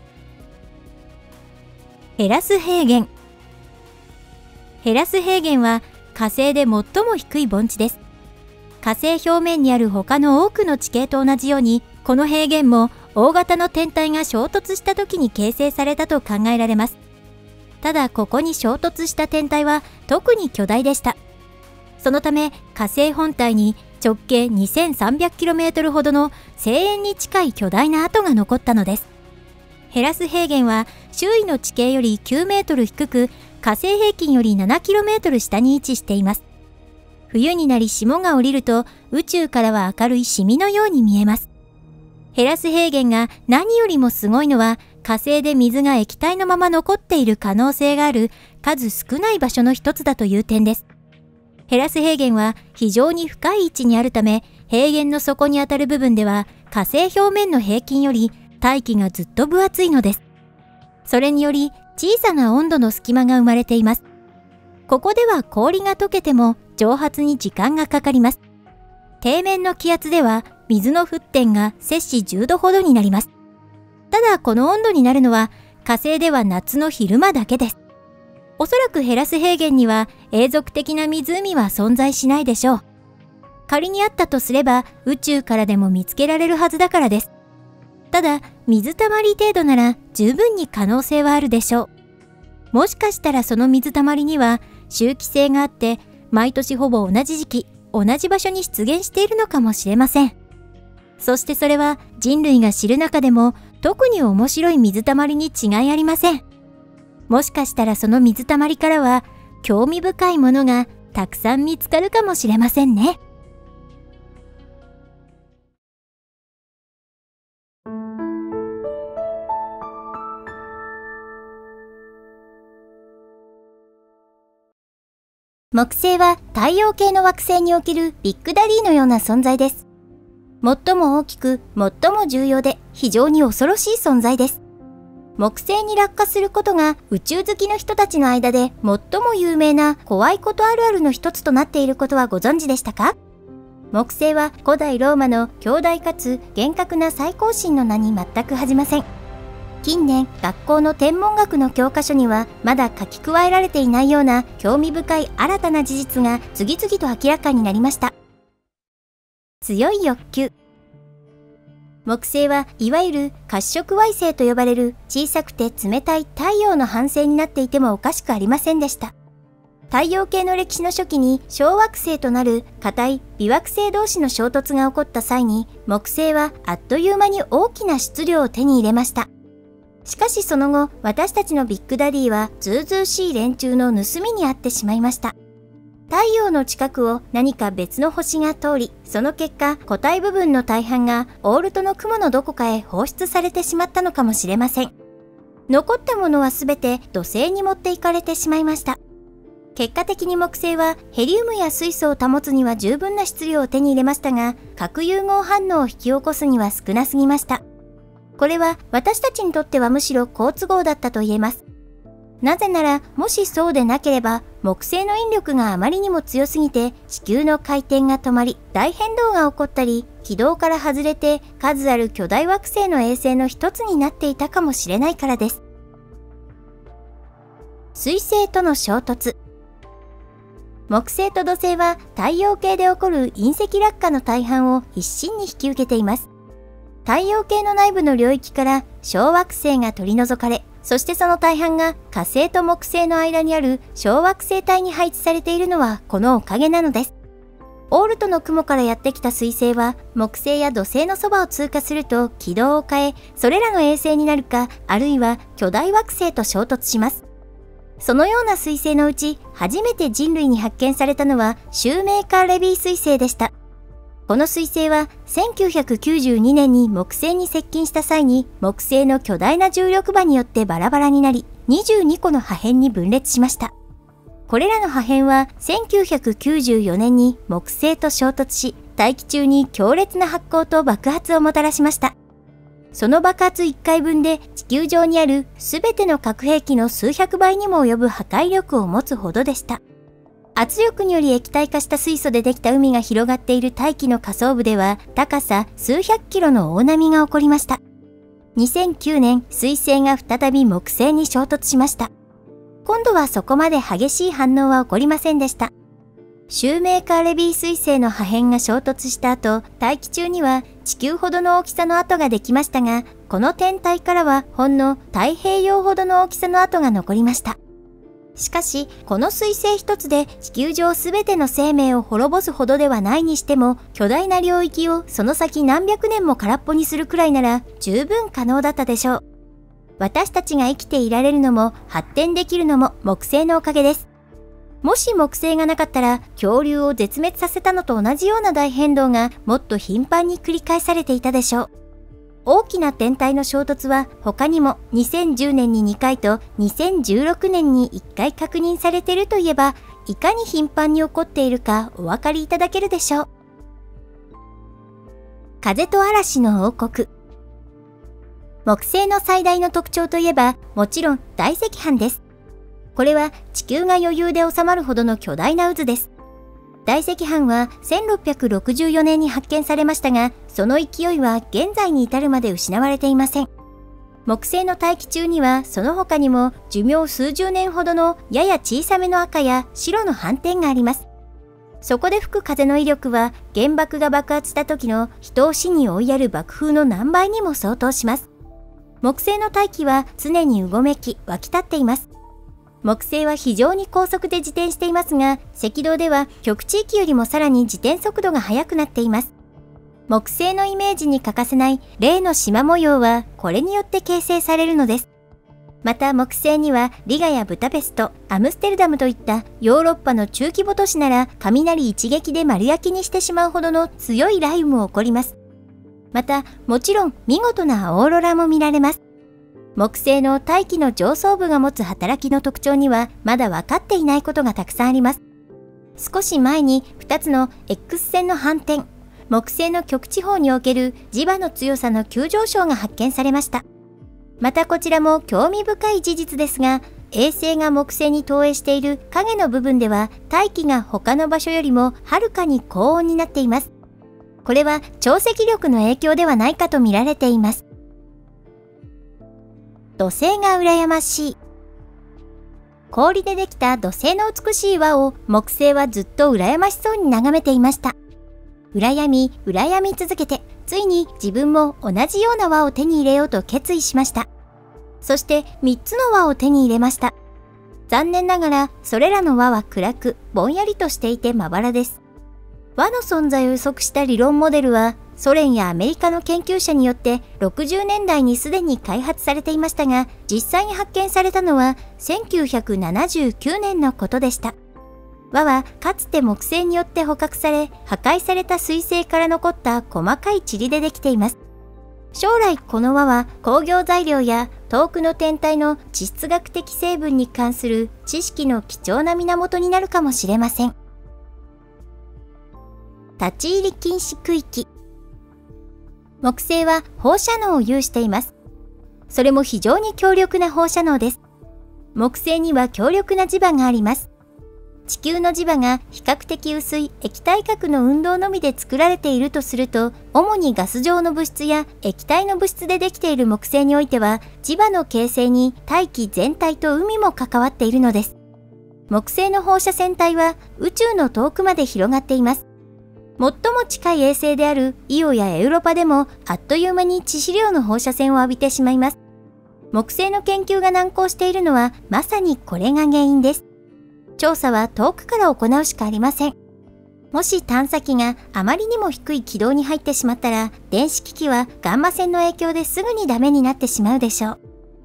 ヘラス平原。ヘラス平原は火星で最も低い盆地です。火星表面にある他の多くの地形と同じように、この平原も大型の天体が衝突した時に形成されたと考えられます。ただここに衝突した天体は特に巨大でした。そのため火星本体に直径 にせんさんびゃくキロメートル ほどの星煙に近い巨大な跡が残ったのです。ヘラス平原は周囲の地形よりきゅうメートル低く、火星平均より ななキロメートル 下に位置しています。冬になり霜が降りると宇宙からは明るいシミのように見えます。ヘラス平原が何よりもすごいのは、火星で水が液体のまま残っている可能性がある数少ない場所の一つだという点です。ヘラス平原は非常に深い位置にあるため、平原の底にあたる部分では火星表面の平均より大気がずっと分厚いのです。それにより小さな温度の隙間が生まれています。ここでは氷が溶けても蒸発に時間がかかります。底面の気圧では水の沸点が摂氏じゅうどほどになります。ただこの温度になるのは火星では夏の昼間だけです。おそらくヘラス平原には永続的な湖は存在しないでしょう。仮にあったとすれば宇宙からでも見つけられるはずだからです。ただ水たまり程度なら十分に可能性はあるでしょう。もしかしたらその水たまりには周期性があって、毎年ほぼ同じ時期、同じ場所に出現しているのかもしれません。そしてそれは人類が知る中でも特に面白い水たまりに違いありません。もしかしたらその水たまりからは興味深いものがたくさん見つかるかもしれませんね。木星は太陽系の惑星におけるビッグダディのような存在です。最も大きく、最も重要で非常に恐ろしい存在です。木星に落下することが宇宙好きの人たちの間で最も有名な怖いことあるあるの一つとなっていることはご存知でしたか？木星は古代ローマの強大かつ厳格な最高神の名に全く恥じません。近年、学校の天文学の教科書にはまだ書き加えられていないような興味深い新たな事実が次々と明らかになりました。強い欲求。木星はいわゆる褐色矮星と呼ばれる小さくて冷たい太陽の反省になっていてもおかしくありませんでした。太陽系の歴史の初期に小惑星となる硬い微惑星同士の衝突が起こった際に、木星はあっという間に大きな質量を手に入れました。しかしその後、私たちのビッグダディはずうずうしい連中の盗みにあってしまいました。太陽の近くを何か別の星が通り、その結果固体部分の大半がオールトの雲のどこかへ放出されてしまったのかもしれません。残ったものはすべて土星に持っていかれてしまいました。結果的に木星はヘリウムや水素を保つには十分な質量を手に入れましたが、核融合反応を引き起こすには少なすぎました。これは私たちにとってはむしろ好都合だったと言えます。なぜなら、もしそうでなければ、木星の引力があまりにも強すぎて、地球の回転が止まり、大変動が起こったり、軌道から外れて、数ある巨大惑星の衛星の一つになっていたかもしれないからです。水星との衝突。木星と土星は太陽系で起こる隕石落下の大半を一身に引き受けています。 太陽系の内部の領域から小惑星が取り除かれ、そしてその大半が火星と木星の間にある小惑星帯に配置されているのはこのおかげなのです。オールトの雲からやってきた彗星は木星や土星のそばを通過すると軌道を変え、それらの衛星になるか、あるいは巨大惑星と衝突します。そのような彗星のうち初めて人類に発見されたのはシューメーカー・レビー彗星でした。この彗星はせんきゅうひゃくきゅうじゅうにねんに木星に接近した際に木星の巨大な重力場によってバラバラになり、にじゅうにこの破片に分裂しました。これらの破片はせんきゅうひゃくきゅうじゅうよねんに木星と衝突し、大気中に強烈な発光と爆発をもたらしました。その爆発いっかいぶんで地球上にあるすべての核兵器の数百倍にも及ぶ破壊力を持つほどでした。圧力により液体化した水素でできた海が広がっている大気の下層部では高さ数百キロの大波が起こりました。にせんきゅうねん、彗星が再び木星に衝突しました。今度はそこまで激しい反応は起こりませんでした。シューメーカー・レビー彗星の破片が衝突した後、大気中には地球ほどの大きさの跡ができましたが、この天体からはほんの太平洋ほどの大きさの跡が残りました。しかし、この彗星一つで地球上すべての生命を滅ぼすほどではないにしても、巨大な領域をその先何百年も空っぽにするくらいなら十分可能だったでしょう。私たちが生きていられるのも発展できるのも木星のおかげです。もし木星がなかったら恐竜を絶滅させたのと同じような大変動がもっと頻繁に繰り返されていたでしょう。大きな天体の衝突は他にもにせんじゅうねんににかいとにせんじゅうろくねんにいっかい確認されているといえば、いかに頻繁に起こっているかお分かりいただけるでしょう。風と嵐の王国。木星の最大の特徴といえば、もちろん大赤斑です。これは地球が余裕で収まるほどの巨大な渦です。大赤斑はせんろっぴゃくろくじゅうよねんに発見されましたが、その勢いは現在に至るまで失われていません。木星の大気中にはその他にも寿命数十年ほどのやや小さめの赤や白の斑点があります。そこで吹く風の威力は原爆が爆発した時の人を死に追いやる爆風の何倍にも相当します。木星の大気は常にうごめき湧き立っています。木星は非常に高速で自転していますが、赤道では極地域よりもさらに自転速度が速くなっています。木星のイメージに欠かせない例の縞模様はこれによって形成されるのです。また木星にはリガやブダペスト、アムステルダムといったヨーロッパの中規模都市なら雷一撃で丸焼きにしてしまうほどの強い雷雨も起こります。またもちろん見事なオーロラも見られます。木星の大気の上層部が持つ働きの特徴にはまだ分かっていないことがたくさんあります。少し前にふたつの X 線の反転、木星の極地方における磁場の強さの急上昇が発見されました。またこちらも興味深い事実ですが、衛星が木星に投影している影の部分では大気が他の場所よりもはるかに高温になっています。これは潮汐力の影響ではないかと見られています。土星が羨ましい。氷でできた土星の美しい輪を木星はずっと羨ましそうに眺めていました。羨み、羨み続けて、ついに自分も同じような輪を手に入れようと決意しました。そしてみっつの輪を手に入れました。残念ながらそれらの輪は暗く、ぼんやりとしていてまばらです。輪の存在を予測した理論モデルは、ソ連やアメリカの研究者によってろくじゅうねんだいにすでに開発されていましたが、実際に発見されたのはせんきゅうひゃくななじゅうきゅうねんのことでした。輪はかつて木星によって捕獲され、破壊された彗星から残った細かい塵でできています。将来この輪は工業材料や遠くの天体の地質学的成分に関する知識の貴重な源になるかもしれません。立ち入り禁止区域。木星は放射能を有しています。それも非常に強力な放射能です。木星には強力な磁場があります。地球の磁場が比較的薄い液体核の運動のみで作られているとすると、主にガス状の物質や液体の物質でできている木星においては、磁場の形成に大気全体と海も関わっているのです。木星の放射線帯は宇宙の遠くまで広がっています。 最も近い衛星であるイオやエウロパでもあっという間に致死量の放射線を浴びてしまいます。木星の研究が難航しているのはまさにこれが原因です。調査は遠くから行うしかありません。もし探査機があまりにも低い軌道に入ってしまったら、電子機器はガンマ線の影響ですぐにダメになってしまうでしょう。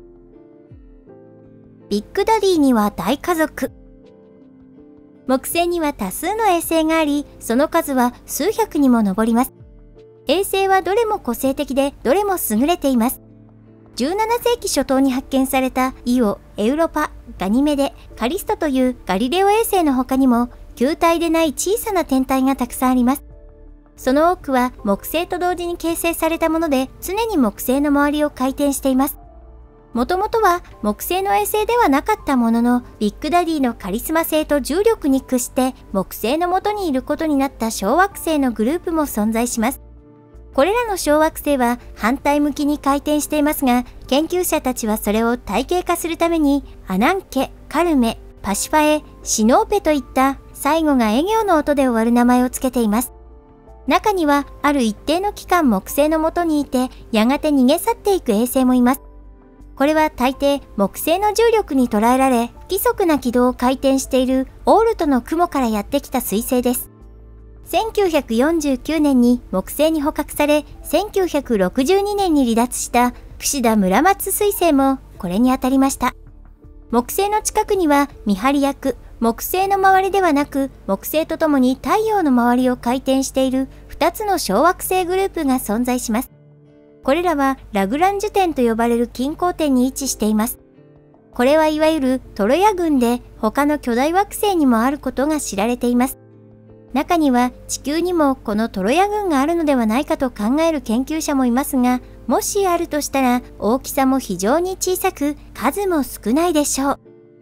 ビッグダディには大家族。木星には多数の衛星があり、その数は数百にも上ります。衛星はどれも個性的で、どれも優れています。じゅうななせいき初頭に発見されたイオ、エウロパ、ガニメデ、カリストというガリレオ衛星の他にも、球体でない小さな天体がたくさんあります。その多くは木星と同時に形成されたもので、常に木星の周りを回転しています。もともとは木星の衛星ではなかったものの、ビッグダディのカリスマ性と重力に屈して木星の元にいることになった小惑星のグループも存在します。これらの小惑星は反対向きに回転していますが、研究者たちはそれを体系化するためにアナンケ、カルメ、パシファエ、シノーペといった最後がエ行の音で終わる名前をつけています。中にはある一定の期間木星の元にいて、やがて逃げ去っていく衛星もいます。これは大抵木星の重力に捉えられ、不規則な軌道を回転しているオールトの雲からやってきた彗星です。せんきゅうひゃくよんじゅうきゅうねんに木星に捕獲され、せんきゅうひゃくろくじゅうにねんに離脱した櫛田村松彗星もこれにあたりました。木星の近くには見張り役、木星の周りではなく、木星とともに太陽の周りを回転しているふたつの小惑星グループが存在します。これらはラグランジュ点と呼ばれる均衡点に位置しています。これはいわゆるトロヤ群で、他の巨大惑星にもあることが知られています。中には地球にもこのトロヤ群があるのではないかと考える研究者もいますが、もしあるとしたら大きさも非常に小さく、数も少ないでしょう。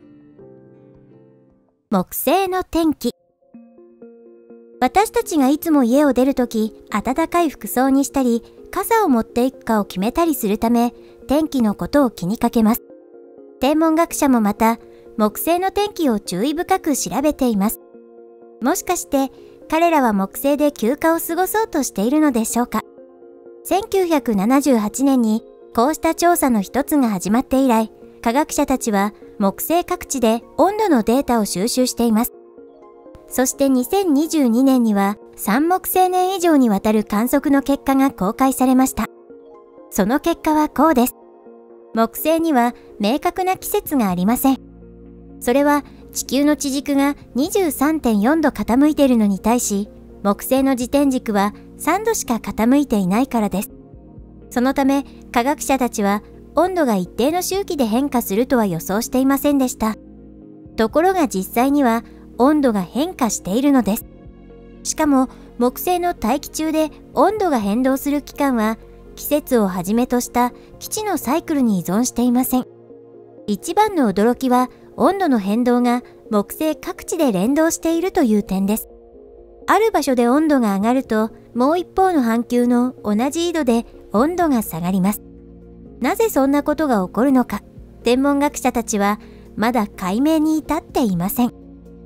木星の天気。私たちがいつも家を出るとき、暖かい服装にしたり、傘を持っていくかを決めたりするため、天気のことを気にかけます。天文学者もまた、木星の天気を注意深く調べています。もしかして彼らは木星で休暇を過ごそうとしているのでしょうか。せんきゅうひゃくななじゅうはちねんにこうした調査の一つが始まって以来、科学者たちは木星各地で温度のデータを収集しています。そしてにせんにじゅうにねんにはさん木星年以上にわたる観測の結果が公開されました。その結果はこうです。木星には明確な季節がありません。それは地球の地軸が にじゅうさんてんよんど傾いているのに対し、木星の自転軸はさんどしか傾いていないからです。そのため科学者たちは温度が一定の周期で変化するとは予想していませんでした。ところが実際には温度が変化しているのです。しかも木星の大気中で温度が変動する期間は季節をはじめとした基地のサイクルに依存していません。一番の驚きは温度の変動が木星各地で連動しているという点です。ある場所で温度が上がると、もう一方の半球の同じ緯度で温度が下がります。なぜそんなことが起こるのか、天文学者たちはまだ解明に至っていません。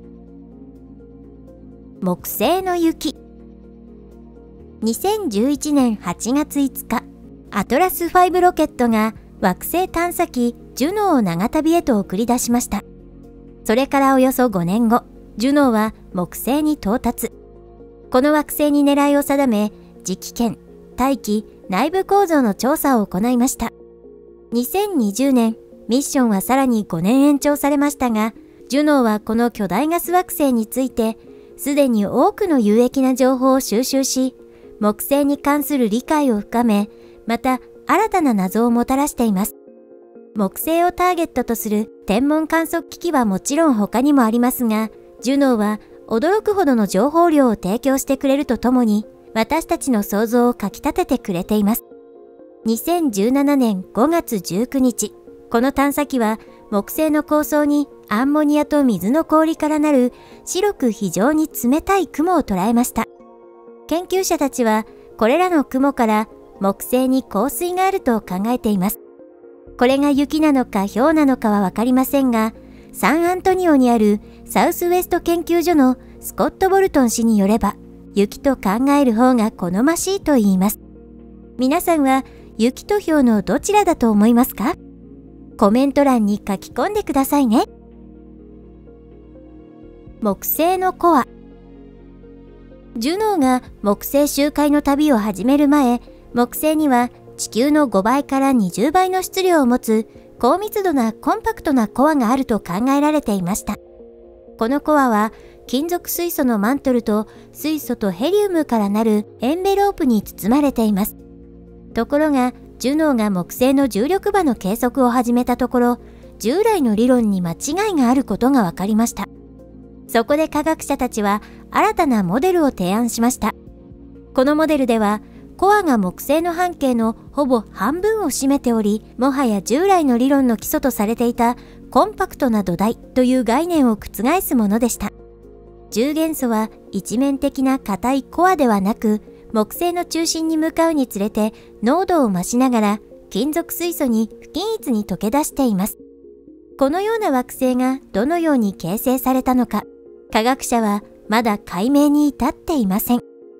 木星の雪。にせんじゅういちねんはちがついつか、アトラスファイブロケットが惑星探査機ジュノーを長旅へと送り出しました。それからおよそごねんご、ジュノーは木星に到達。この惑星に狙いを定め、磁気圏、大気、内部構造の調査を行いました。にせんにじゅうねん、ミッションはさらにごねん延長されましたが、ジュノーはこの巨大ガス惑星について、すでに多くの有益な情報を収集し、木星に関する理解を深め、また新たな謎をもたらしています。木星をターゲットとする天文観測機器はもちろん他にもありますが、ジュノーは驚くほどの情報量を提供してくれるとともに、私たちの想像をかき立ててくれています。にせんじゅうななねんごがつじゅうくにち、この探査機は木星の高層にアンモニアと水の氷からなる白く非常に冷たい雲を捉えました。研究者たちはこれらの雲から木星に降水があると考えています。これが雪なのか氷なのかはわかりませんが、サンアントニオにあるサウスウエスト研究所のスコット・ボルトン氏によれば、 雪と考える方が好ましいと言います。皆さんは雪と氷のどちらだと思いますか？コメント欄に書き込んでくださいね。木星のコア。ジュノーが木星周回の旅を始める前、木星には地球のごばいからにじゅうばいの質量を持つ高密度なコンパクトなコアがあると考えられていました。このコアは金属水素のマントルと水素とヘリウムからなるエンベロープに包まれています。ところが、ジュノーが木星の重力場の計測を始めたところ、従来の理論に間違いがあることが分かりました。そこで科学者たちは新たなモデルを提案しました。このモデルでは、コアが木星の半径のほぼ半分を占めており、もはや従来の理論の基礎とされていたコンパクトな土台という概念を覆すものでした。重元素は一面的な硬いコアではなく、木星の中心に向かうにつれて濃度を増しながら金属水素に不均一に溶け出しています。このような惑星がどのように形成されたのか、科学者はまだ解明に至っていません。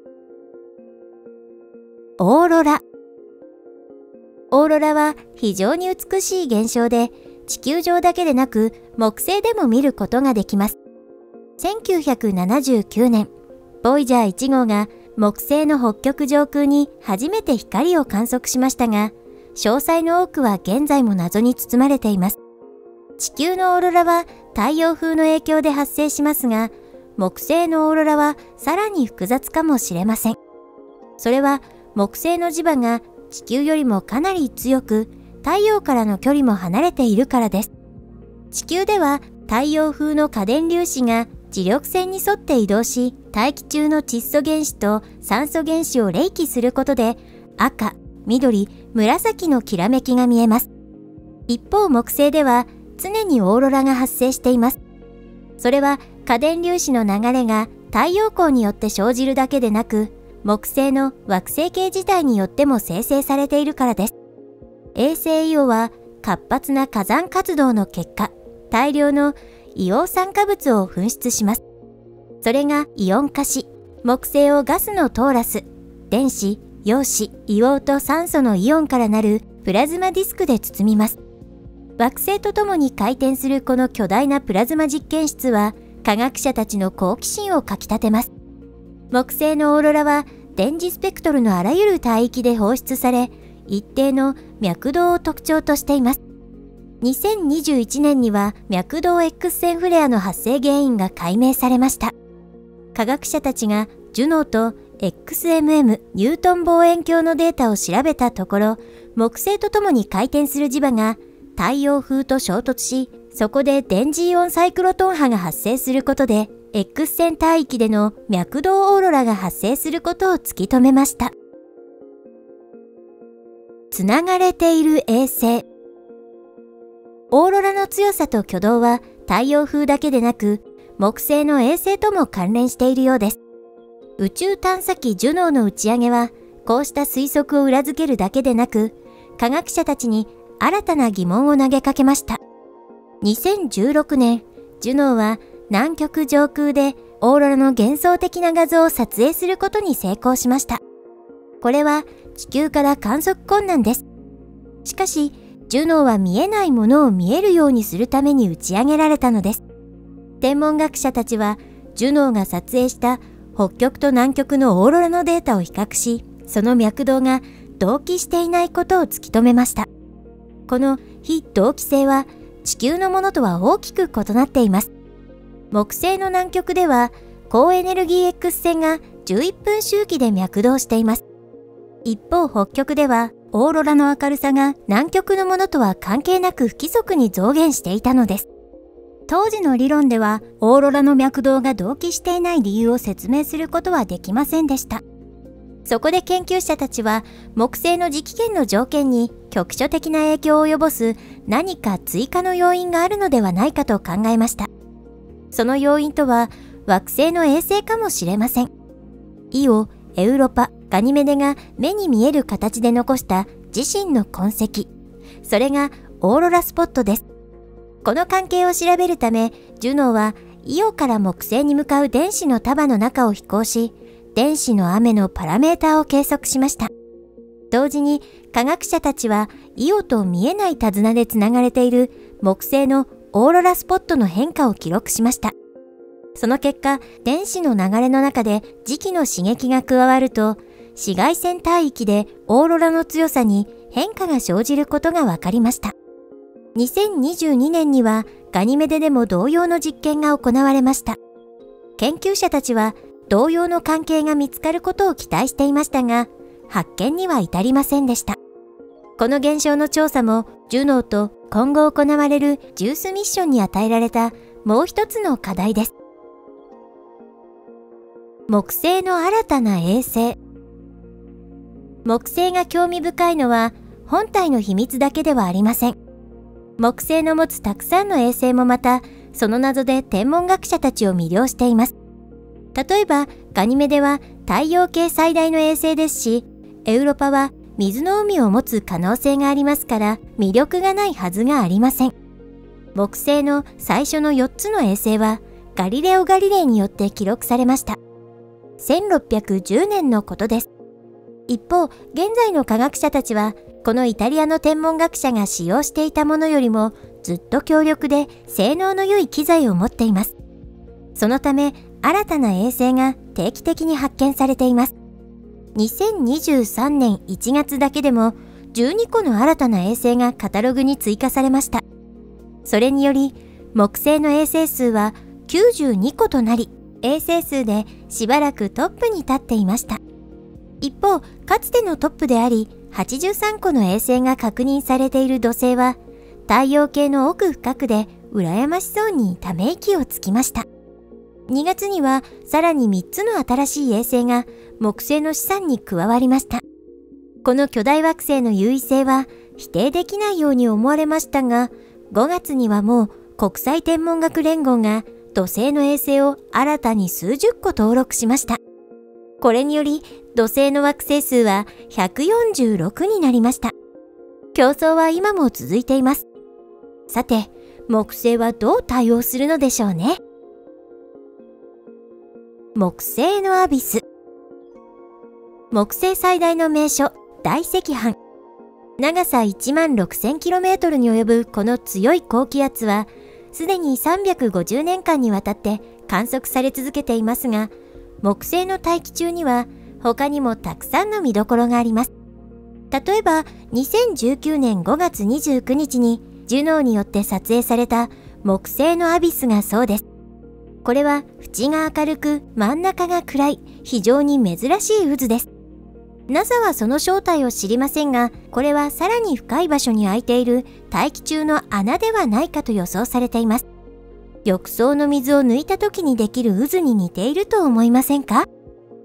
オーロラ。オーロラは非常に美しい現象で、地球上だけでなく木星でも見ることができます。せんきゅうひゃくななじゅうきゅうねん、ボイジャーいち号が木星の北極上空に初めて光を観測しましたが、詳細の多くは現在も謎に包まれています。地球のオーロラは太陽風の影響で発生しますが、木星のオーロラはさらに複雑かもしれません。それは木星の磁場が地球よりもかなり強く、太陽からの距離も離れているからです。地球では太陽風の過電粒子が磁力線に沿って移動し、大気中の窒素原子と酸素原子を冷気することで赤、緑、紫のきらめきが見えます。一方、木星では常にオーロラが発生しています。それは過電粒子の流れが太陽光によって生じるだけでなく、木星の惑星系自体によっても生成されているからです。衛星イオは活発な火山活動の結果、大量の硫黄酸化物を噴出します。それがイオン化し、木星をガスのトーラス、電子、陽子、硫黄と酸素のイオンからなるプラズマディスクで包みます。惑星とともに回転するこの巨大なプラズマ実験室は、科学者たちの好奇心をかきたてます。木星のオーロラは電磁スペクトルのあらゆる帯域で放出され、一定の脈動を特徴としています。にせんにじゅういちねんには脈動 X 線フレアの発生原因が解明されました。科学者たちがジュノーと エックスエムエム ニュートン望遠鏡のデータを調べたところ、木星とともに回転する磁場が太陽風と衝突し、そこで電磁イオンサイクロトン波が発生することで、X 線帯域での脈動オーロラが発生することを突き止めました。つながれている衛星。オーロラの強さと挙動は太陽風だけでなく、木星の衛星とも関連しているようです。宇宙探査機ジュノーの打ち上げは、こうした推測を裏付けるだけでなく、科学者たちに新たな疑問を投げかけました。にせんじゅうろくねん、ジュノーは南極上空でオーロラの幻想的な画像を撮影することに成功しました。これは地球から観測困難です。しかし、ジュノーは見えないものを見えるようにするために打ち上げられたのです。天文学者たちは、ジュノーが撮影した北極と南極のオーロラのデータを比較し、その脈動が同期していないことを突き止めました。この非同期性は地球のものとは大きく異なっています。木星の南極では高エネルギー X 線がじゅういっぷん周期で脈動しています。一方、北極ではオーロラの明るさが南極のものとは関係なく不規則に増減していたのです。当時の理論ではオーロラの脈動が同期していない理由を説明することはできませんでした。そこで研究者たちは木星の磁気圏の条件に局所的な影響を及ぼす何か追加の要因があるのではないかと考えました。その要因とは惑星の衛星かもしれません。イオ、エウロパ、ガニメデが目に見える形で残した自身の痕跡。それがオーロラスポットです。この関係を調べるため、ジュノーはイオから木星に向かう電子の束の中を飛行し、 電子の雨のパラメータを計測しました。同時に科学者たちはイオと見えない手綱でつながれている木星のオーロラスポットの変化を記録しました。その結果、電子の流れの中で磁気の刺激が加わると、紫外線帯域でオーロラの強さに変化が生じることが分かりました。にせんにじゅうにねんにはガニメデでも同様の実験が行われました。研究者たちは同様の関係が見つかることを期待していましたが、発見には至りませんでした。この現象の調査もジュノーと今後行われるジュースミッションに与えられたもう一つの課題です。木星の新たな衛星。木星が興味深いのは本体の秘密だけではありません。木星の持つたくさんの衛星もまたその謎で天文学者たちを魅了しています。例えばガニメデは太陽系最大の衛星ですし、エウロパは水の海を持つ可能性がありますから魅力がないはずがありません。木星の最初のよっつの衛星はガリレオ・ガリレイによって記録されました。せんろっぴゃくじゅうねんのことです。一方、現在の科学者たちはこのイタリアの天文学者が使用していたものよりもずっと強力で性能の良い機材を持っています。そのため新たな衛星が定期的に発見されています。にせんにじゅうさんねんいちがつだけでもじゅうにこの新たな衛星がカタログに追加されました。それにより木星の衛星数はきゅうじゅうにことなり、衛星数でしばらくトップに立っていました。一方、かつてのトップでありはちじゅうさんこの衛星が確認されている土星は太陽系の奥深くで羨ましそうにため息をつきました。にがつにはさらにみっつの新しい衛星が木星の資産に加わりました。この巨大惑星の優位性は否定できないように思われましたが、ごがつにはもう国際天文学連合が土星の衛星を新たに数十個登録しました。これにより土星の惑星数はひゃくよんじゅうろくになりました。競争は今も続いています。さて、木星はどう対応するのでしょうね。木星のアビス。木星最大の名所、大赤斑。長さ いちまんろくせんキロメートル に及ぶこの強い高気圧は、すでにさんびゃくごじゅうねんかんにわたって観測され続けていますが、木星の大気中には他にもたくさんの見どころがあります。例えば、にせんじゅうきゅうねんごがつにじゅうくにちにジュノーによって撮影された木星のアビスがそうです。これは縁が明るく真ん中が暗い非常に珍しい渦です。ナサ はその正体を知りませんが、これはさらに深い場所に開いている大気中の穴ではないかと予想されています。浴槽の水を抜いた時にできる渦に似ていると思いませんか？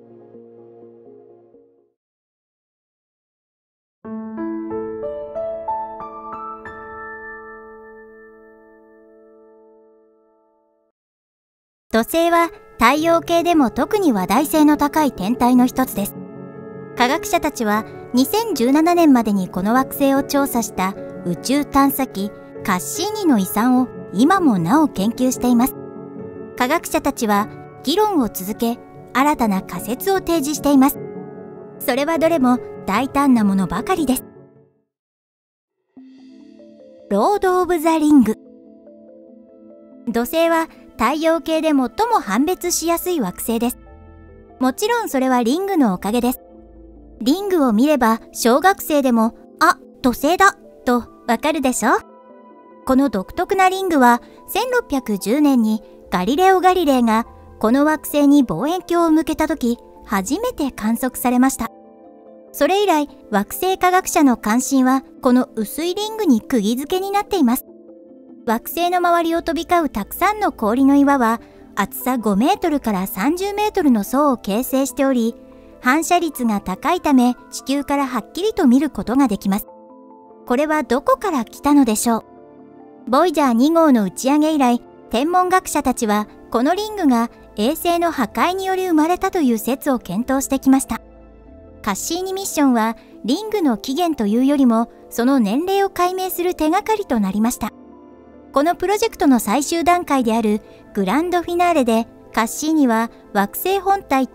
土星は太陽系でも特に話題性の高い天体の一つです。科学者たちはにせんじゅうななねんまでにこの惑星を調査した宇宙探査機カッシーニの遺産を今もなお研究しています。科学者たちは議論を続け、新たな仮説を提示しています。それはどれも大胆なものばかりです。ロード・オブ・ザ・リング。土星は太陽系で最も判別しやすい惑星です。もちろんそれはリングのおかげです。リングを見れば小学生でも、あ、土星だとわかるでしょ？この独特なリングはせんろっぴゃくじゅうねんにガリレオ・ガリレイがこの惑星に望遠鏡を向けた時、初めて観測されました。それ以来、惑星科学者の関心はこの薄いリングに釘付けになっています。惑星の周りを飛び交うたくさんの氷の岩は厚さごメートルからさんじゅうメートルの層を形成しており、反射率が高いため地球からはっきりと見ることができます。これはどこから来たのでしょう？ボイジャーにごうの打ち上げ以来、天文学者たちはこのリングが衛星の破壊により生まれたという説を検討してきました。カッシーニミッションはリングの起源というよりもその年齢を解明する手がかりとなりました。このプロジェクトの最終段階であるグランドフィナーレでカッシーニは惑星本体と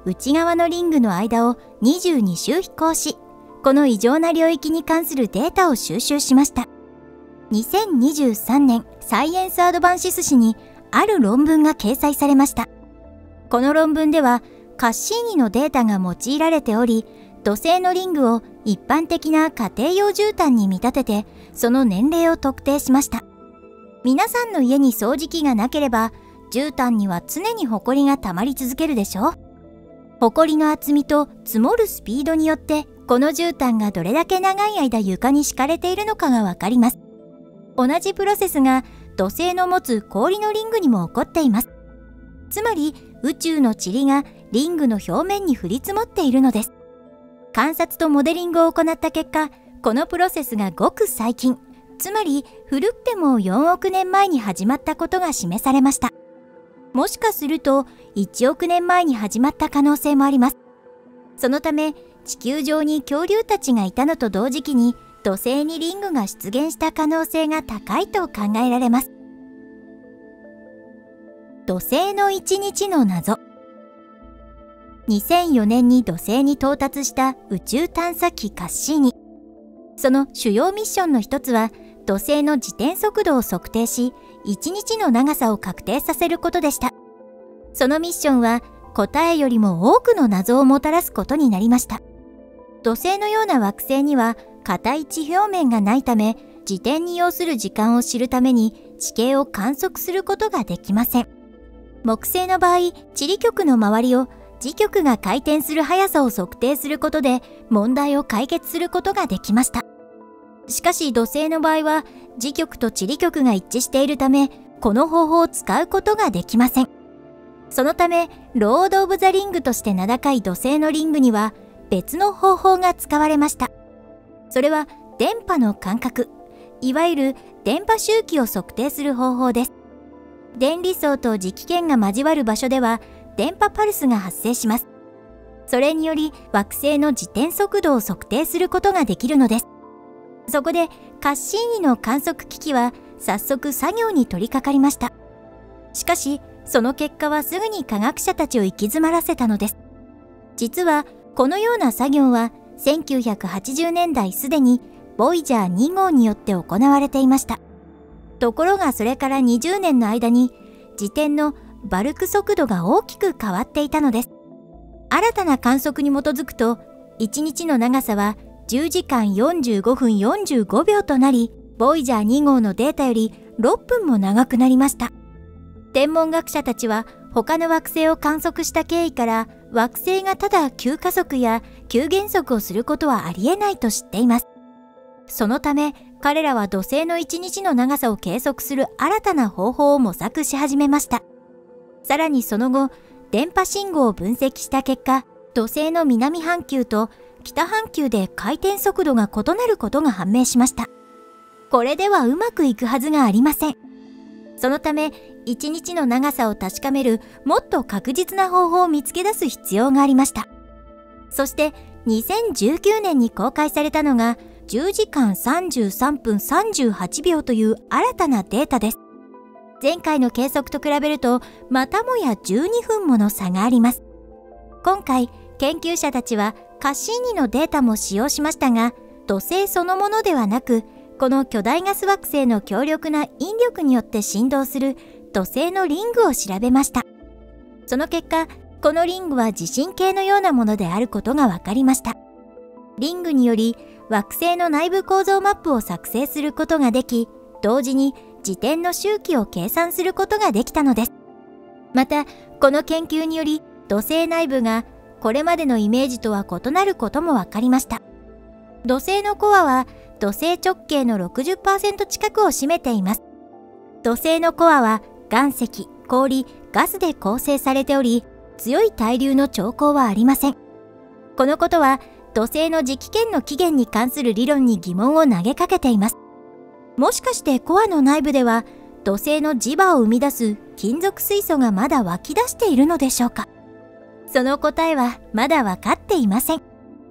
内側のリングの間をにじゅうにしゅう飛行し、この異常な領域に関するデータを収集しました。にせんにじゅうさんねんサイエンスアドバンシス誌にある論文が掲載されました。この論文ではカッシーニのデータが用いられており、土星のリングを一般的な家庭用絨毯に見立てて、その年齢を特定しました。皆さんの家に掃除機がなければ、絨毯には常にホコリが溜まり続けるでしょう。ホコリの厚みと積もるスピードによって、この絨毯がどれだけ長い間床に敷かれているのかがわかります。同じプロセスが土星の持つ氷のリングにも起こっています。つまり宇宙の塵がリングの表面に降り積もっているのです。観察とモデリングを行った結果、このプロセスがごく最近、つまり古くてもよんおくねんまえに始まったことが示されました。もしかするといちおくねんまえに始まった可能性もあります。そのため地球上に恐竜たちがいたのと同時期に土星にリングが出現した可能性が高いと考えられます。土星のいちにちの謎。にせんよねんに土星に到達した宇宙探査機カッシーニ。その主要ミッションの一つは土星の自転速度を測定し、いちにちの長さを確定させることでした。そのミッションは答えよりも多くの謎をもたらすことになりました。土星のような惑星には硬い地表面がないため、自転に要する時間を知るために地形を観測することができません。木星の場合、地理局の周りを磁極が回転する速さを測定することで問題を解決することができました。しかし土星の場合は磁極と地理局が一致しているため、この方法を使うことができません。そのため、ロード・オブ・ザ・リングとして名高い土星のリングには別の方法が使われました。それは電波の間隔、いわゆる電波周期を測定する方法です。電離層と磁気圏が交わる場所では電波パルスが発生します。それにより惑星の自転速度を測定することができるのです。そこでカッシーニの観測機器は早速作業に取り掛かりました。しかしその結果はすぐに科学者たちを行き詰まらせたのです。実はこのような作業はせんきゅうひゃくはちじゅうねんだいすでにボイジャーにごうによって行われていました。ところがそれからにじゅうねんの間に自転のバルク速度が大きく変わっていたのです。新たな観測に基づくといちにちの長さはじゅうじかんよんじゅうごふんよんじゅうごびょうとなり、ボイジャーにごうのデータよりろっぷんも長くなりました。天文学者たちは他の惑星を観測した経緯から、惑星がただ急加速や急減速をすることはありえないと知っています。そのため彼らは土星のいちにちの長さを計測する新たな方法を模索し始めました。さらにその後、電波信号を分析した結果、土星の南半球と北半球で回転速度が異なることが判明しました。これではうまくいくはずがありません。そのため、いちにちの長さを確かめるもっと確実な方法を見つけ出す必要がありました。そしてにせんじゅうきゅうねんに公開されたのがじゅうじかんさんじゅうさんぷんさんじゅうはちびょうという新たなデータです。前回の計測と比べるとまたもやじゅうにふんもの差があります。今回研究者たちはカッシーニのデータも使用しましたが、土星そのものではなく、この巨大ガス惑星の強力な引力によって振動する土星のリングを調べました。その結果、このリングは地震計のようなものであることが分かりました。リングにより惑星の内部構造マップを作成することができ、同時に自転の周期を計算することができたのです。また、この研究により土星内部がこれまでのイメージとは異なることも分かりました。土星のコアは土星直径の ろくじゅっパーセント 近くを占めています。土星のコアは岩石、氷、ガスで構成されており、強い対流の兆候はありません。このことは土星の磁気圏の起源に関する理論に疑問を投げかけています。もしかしてコアの内部では土星の磁場を生み出す金属水素がまだ湧き出しているのでしょうか。その答えはまだ分かっていません。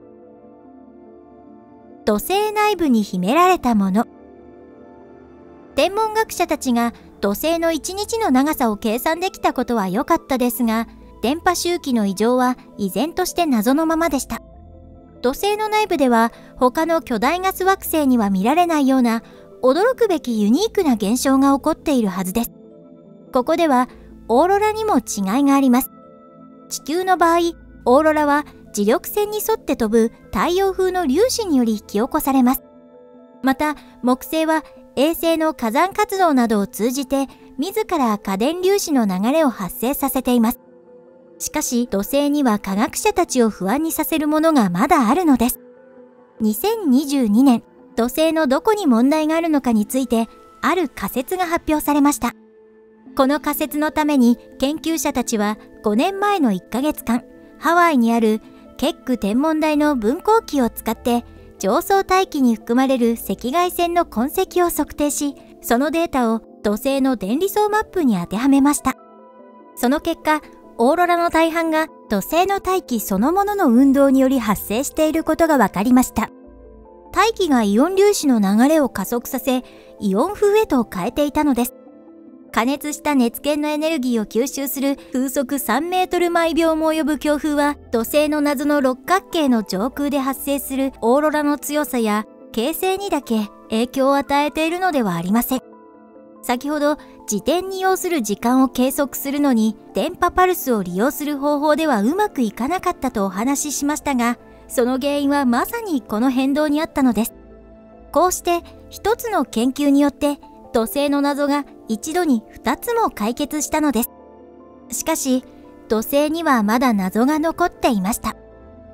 土星内部に秘められたもの。天文学者たちが土星のいちにちの長さを計算できたことは良かったですが、 電波周期の異常は依然として謎のままでした。土星の内部では他の巨大ガス惑星には見られないような驚くべきユニークな現象が起こっているはずです。ここではオーロラにも違いがあります。地球の場合、オーロラは磁力線に沿って飛ぶ太陽風の粒子により引き起こされます。また、木星は衛星の火山活動などを通じて自ら過電粒子の流れを発生させています。しかし土星には科学者たちを不安にさせるものがまだあるのです。にせんにじゅうにねん、土星のどこに問題があるのかについてある仮説が発表されました。この仮説のために研究者たちはごねんまえのいっかげつかん、ハワイにあるケック天文台の分光器を使って上層大気に含まれる赤外線の痕跡を測定し、そのデータを土星の電離層マップに当てはめました。その結果、オーロラの大半が土星の大気そのものの運動により発生していることが分かりました。大気がイオン粒子の流れを加速させ、イオン風へと変えていたのです。加熱した熱圏のエネルギーを吸収する風速さんメートル毎秒も及ぶ強風は、土星の謎の六角形の上空で発生するオーロラの強さや形成にだけ影響を与えているのではありません。先ほど、自転に要する時間を計測するのに電波パルスを利用する方法ではうまくいかなかったとお話ししましたが、その原因はまさにこの変動にあったのです。こうして一つの研究によって土星の謎が一度に二つも解決したのです。しかし、土星にはまだ謎が残っていました。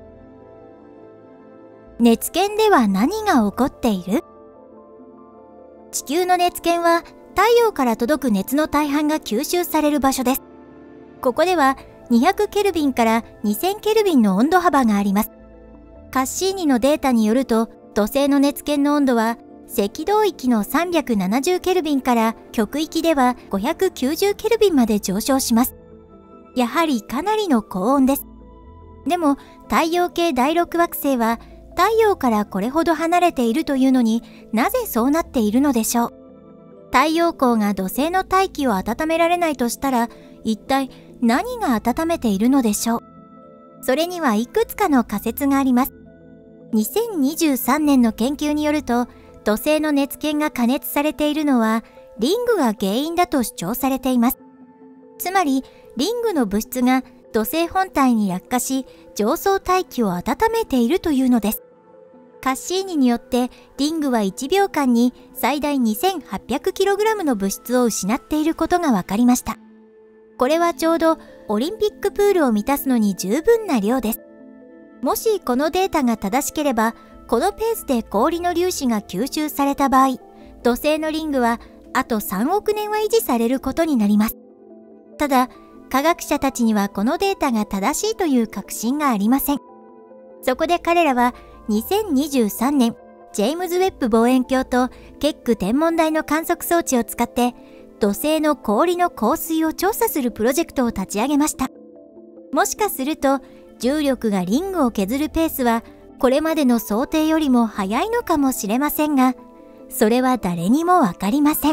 熱圏では何が起こっている？地球の熱圏は太陽から届く熱の大半が吸収される場所です。ここではにひゃくケルビンからにせんケルビンの温度幅があります。カッシーニのデータによると、土星の熱圏の温度は赤道域のさんびゃくななじゅうケルビンから極域ではごひゃくきゅうじゅうケルビンまで上昇します。やはりかなりの高温です。でも太陽系だいろく惑星は太陽からこれほど離れているというのに、なぜそうなっているのでしょう。太陽光が土星の大気を温められないとしたら、一体何が温めているのでしょう。それにはいくつかの仮説があります。にせんにじゅうさんねんの研究によると、土星の熱圏が加熱されているのはリングが原因だと主張されています。つまりリングの物質が土星本体に落下し、上層大気を温めているというのです。カッシーニによってリングはいちびょうかんに最大 にせんはっぴゃくキログラム の物質を失っていることが分かりました。これはちょうどオリンピックプールを満たすのに十分な量です。もしこのデータが正しければ、このペースで氷の粒子が吸収された場合、土星のリングはあとさんおくねんは維持されることになります。ただ、科学者たちにはこのデータが正しいという確信がありません。そこで彼らはにせんにじゅうさんねん、ジェームズ・ウェッブ望遠鏡とケック天文台の観測装置を使って土星の氷の降水を調査するプロジェクトを立ち上げました。もしかすると重力がリングを削るペースはこれまでの想定よりも速いのかもしれませんが、それは誰にもわかりません。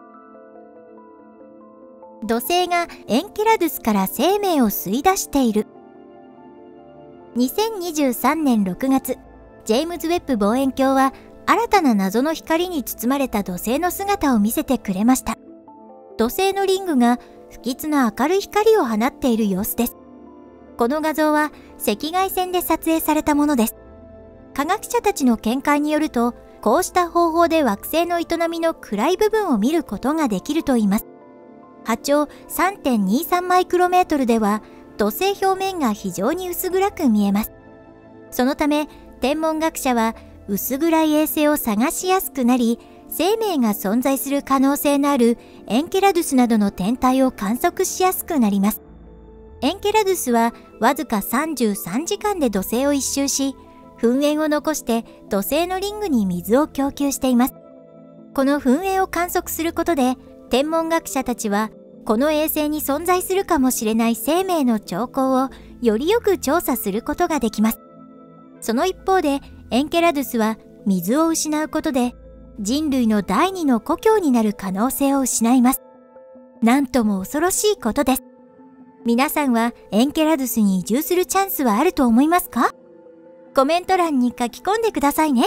土星がエンケラドゥスから生命を吸い出している。にせんにじゅうさんねんろくがつ、ジェームズ・ウェッブ望遠鏡は新たな謎の光に包まれた土星の姿を見せてくれました。土星のリングが不吉な明るい光を放っている様子です。この画像は赤外線で撮影されたものです。科学者たちの見解によると、こうした方法で惑星の営みの暗い部分を見ることができるといいます。波長 さんてんにさんマイクロメートルでは土星表面が非常に薄暗く見えます。そのため天文学者は薄暗い衛星を探しやすくなり、生命が存在する可能性のあるエンケラドゥスなどの天体を観測しやすくなります。エンケラドゥスはわずかさんじゅうさんじかんで土星を一周し、噴煙を残して土星のリングに水を供給しています。この噴煙を観測することで、天文学者たちはこの衛星に存在するかもしれない生命の兆候をよりよく調査することができます。その一方でエンケラドゥスは水を失うことで人類の第二の故郷になる可能性を失います。なんとも恐ろしいことです。 皆さんはエンケラドゥスに移住するチャンスはあると思いますか？コメント欄に書き込んでくださいね。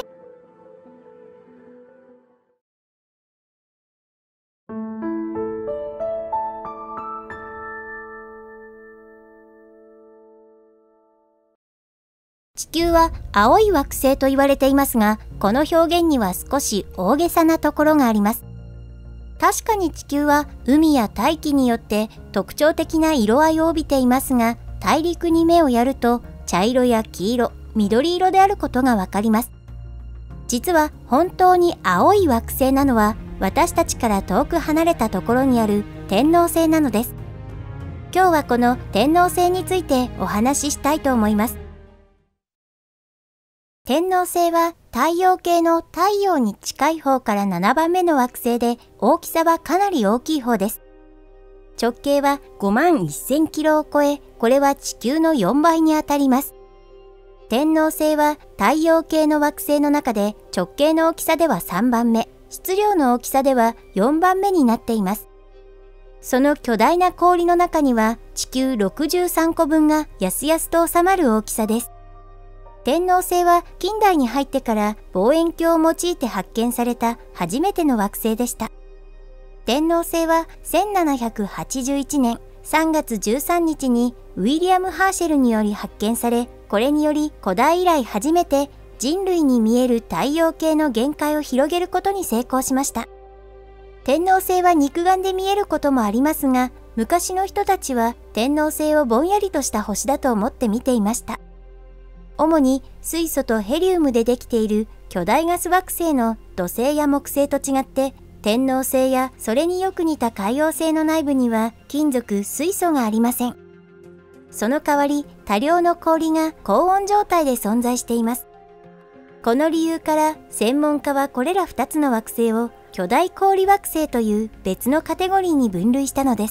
地球は青い惑星と言われていますが、この表現には少し大げさなところがあります。確かに地球は海や大気によって特徴的な色合いを帯びていますが、大陸に目をやると茶色や黄色、緑色であることがわかります。実は本当に青い惑星なのは私たちから遠く離れたところにある天王星なのです。今日はこの天王星についてお話ししたいと思います。天王星は太陽系の太陽に近い方からななばんめの惑星で、大きさはかなり大きい方です。直径はごまんせんキロを超え、これは地球のよんばいにあたります。天王星は太陽系の惑星の中で直径の大きさではさんばんめ、質量の大きさではよんばんめになっています。その巨大な氷の中には地球ろくじゅうさんこぶんがやすやすと収まる大きさです。天王星は近代に入ってから望遠鏡を用いて発見された初めての惑星でした。天王星はせんななひゃくはちじゅういちねんさんがつじゅうさんにちにウィリアム・ハーシェルにより発見され、これにより古代以来初めて人類に見える太陽系の限界を広げることに成功しました。天王星は肉眼で見えることもありますが、昔の人たちは天王星をぼんやりとした星だと思って見ていました。主に水素とヘリウムでできている巨大ガス惑星の土星や木星と違って、天王星やそれによく似た海王星の内部には金属、水素がありません。その代わり多量の氷が高温状態で存在しています。この理由から専門家はこれらふたつの惑星を巨大氷惑星という別のカテゴリーに分類したのです。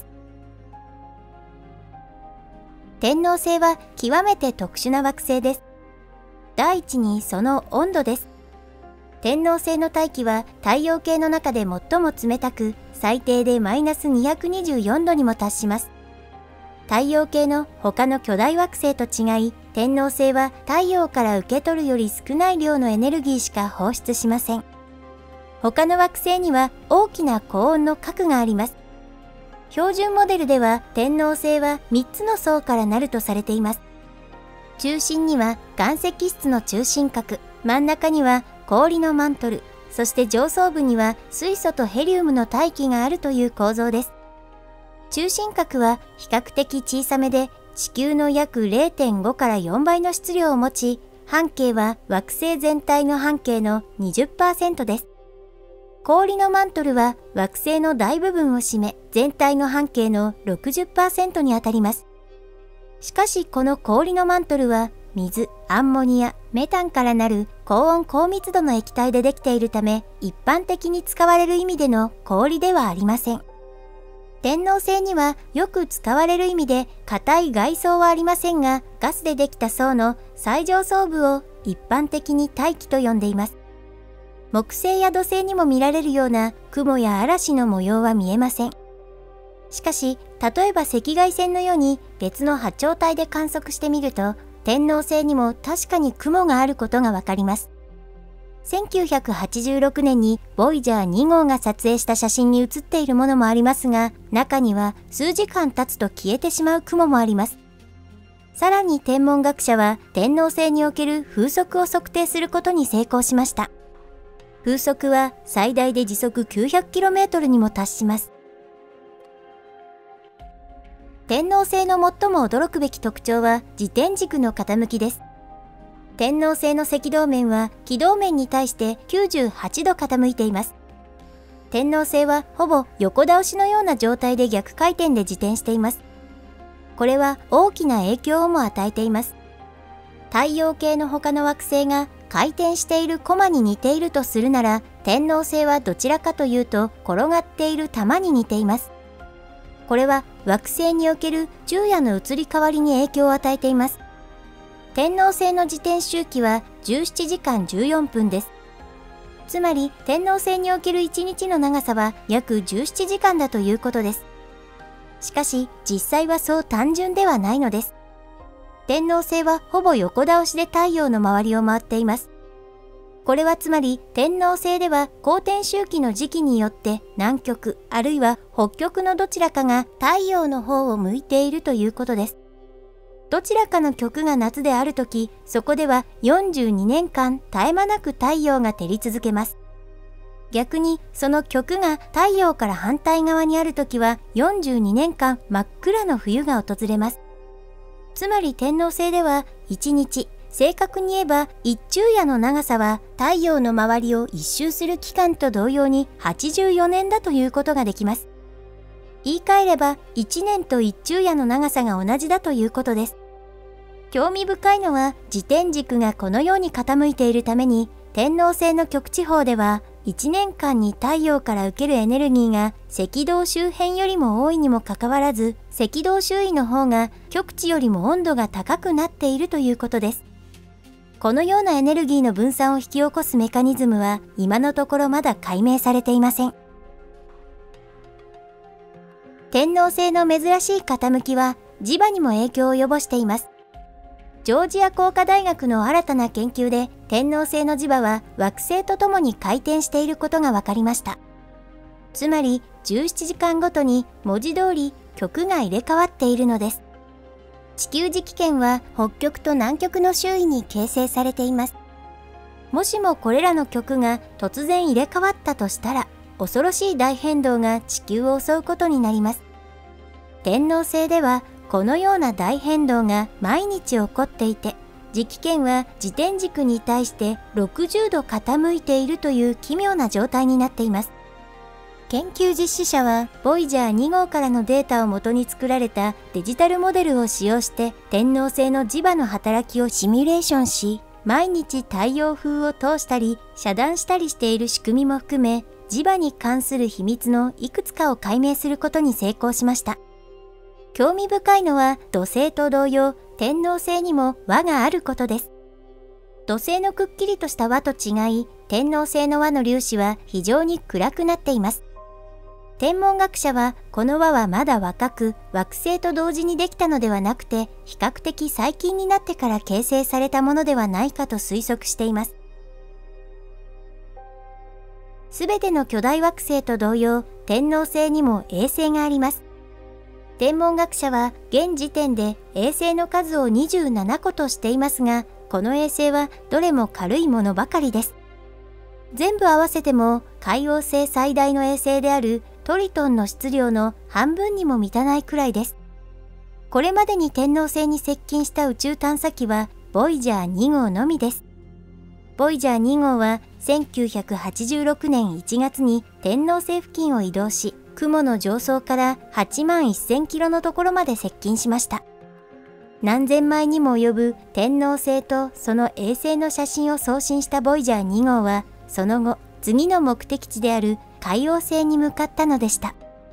天王星は極めて特殊な惑星です。第一にその温度です。天王星の大気は太陽系の中で最も冷たく、最低でマイナスにひゃくにじゅうよんどにも達します。太陽系の他の巨大惑星と違い、天王星は太陽から受け取るより少ない量のエネルギーしか放出しません。他の惑星には大きな高温の核があります。標準モデルでは天王星はみっつの層からなるとされています。中心には岩石質の中心核、真ん中には氷のマントル、そして上層部には水素とヘリウムの大気があるという構造です。中心核は比較的小さめで、地球の約 れいてんご からよんばいの質量を持ち、半径は惑星全体の半径の にじゅっパーセント です。氷のマントルは惑星の大部分を占め、全体の半径の ろくじゅっパーセント にあたります。しかしこの氷のマントルは水、アンモニア、メタンからなる高温高密度の液体でできているため、一般的に使われる意味での氷ではありません。天王星にはよく使われる意味で硬い外層はありませんが、ガスでできた層の最上層部を一般的に大気と呼んでいます。木星や土星にも見られるような雲や嵐の模様は見えません。しかし、例えば赤外線のように別の波長帯で観測してみると、天王星にも確かに雲があることがわかります。せんきゅうひゃくはちじゅうろくねんにボイジャーにごうが撮影した写真に写っているものもありますが、中には数時間経つと消えてしまう雲もあります。さらに天文学者は天王星における風速を測定することに成功しました。風速は最大で時速 きゅうひゃくキロメートル にも達します。天王星の最も驚くべき特徴は自転軸の傾きです。天王星の赤道面は軌道面に対してきゅうじゅうはちど傾いています。天王星はほぼ横倒しのような状態で逆回転で自転しています。これは大きな影響をも与えています。太陽系の他の惑星が回転しているコマに似ているとするなら、天王星はどちらかというと転がっている玉に似ています。これは惑星における昼夜の移り変わりに影響を与えています。天王星の自転周期はじゅうしちじかんじゅうよんぷんです。つまり天王星におけるいちにちの長さは約じゅうしちじかんだということです。 しかし実際はそう単純ではないのです。天王星はほぼ横倒しで太陽の周りを回っています。これはつまり天王星では公転周期の時期によって南極あるいは北極のどちらかが太陽の方を向いているということです。どちらかの極が夏であるとき、そこではよんじゅうにねんかん絶え間なく太陽が照り続けます。逆にその極が太陽から反対側にあるときはよんじゅうにねんかん真っ暗の冬が訪れます。つまり天王星ではいちにち、正確に言えば一昼夜の長さは太陽の周りを一周する期間と同様にはちじゅうよねんだということができます。言い換えればいちねんと一昼夜の長さが同じだということです。興味深いのは自転軸がこのように傾いているために天王星の極地方ではいちねんかんに太陽から受けるエネルギーが赤道周辺よりも多いにもかかわらず赤道周囲の方が極地よりも温度が高くなっているということです。このようなエネルギーの分散を引き起こすメカニズムは今のところまだ解明されていません。天王星の珍しい傾きは磁場にも影響を及ぼしています。ジョージア工科大学の新たな研究で天王星の磁場は惑星とともに回転していることが分かりました。つまりじゅうななじかんごとに文字通り極が入れ替わっているのです。地球磁気圏は北極と南極の周囲に形成されています。もしもこれらの極が突然入れ替わったとしたら恐ろしい大変動が地球を襲うことになります。天王星ではこのような大変動が毎日起こっていて、磁気圏は自転軸に対してろくじゅうど傾いているという奇妙な状態になっています。研究実施者はボイジャーにごうからのデータを元に作られたデジタルモデルを使用して天王星の磁場の働きをシミュレーションし、毎日太陽風を通したり遮断したりしている仕組みも含め、磁場に関する秘密のいくつかを解明することに成功しました。興味深いのは土星と同様、天王星にも輪があることです。土星のくっきりとした輪と違い、天王星の輪の粒子は非常に暗くなっています。天文学者はこの輪はまだ若く、惑星と同時にできたのではなくて、比較的最近になってから形成されたものではないかと推測しています。すべての巨大惑星と同様、天王星にも衛星があります。天文学者は現時点で衛星の数をにじゅうななことしていますが、この衛星はどれも軽いものばかりです。全部合わせても海王星最大の衛星であるトリトンの質量の半分にも満たないくらいです。これまでに天王星に接近した宇宙探査機はボイジャーにごうのみです。ボイジャーにごうはせんきゅうひゃくはちじゅうろくねんいちがつに天王星付近を移動し、雲の上層からはちまんせんキロのところまで接近しました。何千枚にも及ぶ天王星とその衛星の写真を送信したボイジャーにごうは、その後、次の目的地である海王星に向かったのでした。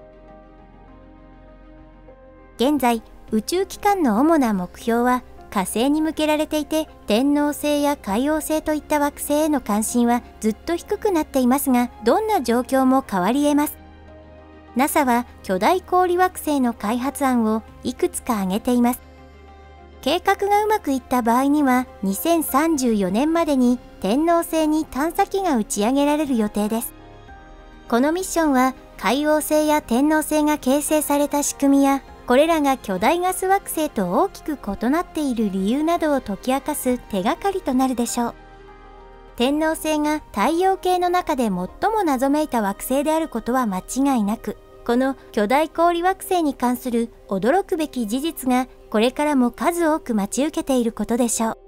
現在、宇宙機関の主な目標は火星に向けられていて、天王星や海王星といった惑星への関心はずっと低くなっていますが、どんな状況も変わり得ます。ナサ は巨大氷惑星の開発案をいくつか挙げています。計画がうまくいった場合にはにせんさんじゅうよねんまでに天王星に探査機が打ち上げられる予定です。このミッションは海王星や天王星が形成された仕組みや、これらが巨大ガス惑星と大きく異なっている理由などを解き明かす手がかりとなるでしょう。天王星が太陽系の中で最も謎めいた惑星であることは間違いなく、この巨大氷惑星に関する驚くべき事実がこれからも数多く待ち受けていることでしょう。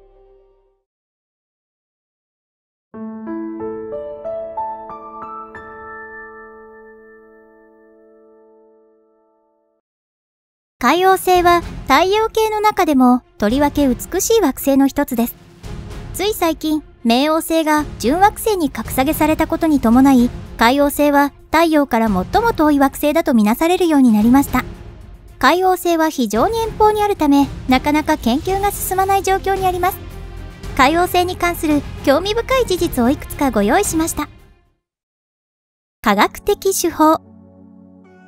海王星は太陽系の中でもとりわけ美しい惑星の一つです。つい最近、冥王星が準惑星に格下げされたことに伴い、海王星は太陽から最も遠い惑星だとみなされるようになりました。海王星は非常に遠方にあるため、なかなか研究が進まない状況にあります。海王星に関する興味深い事実をいくつかご用意しました。科学的手法。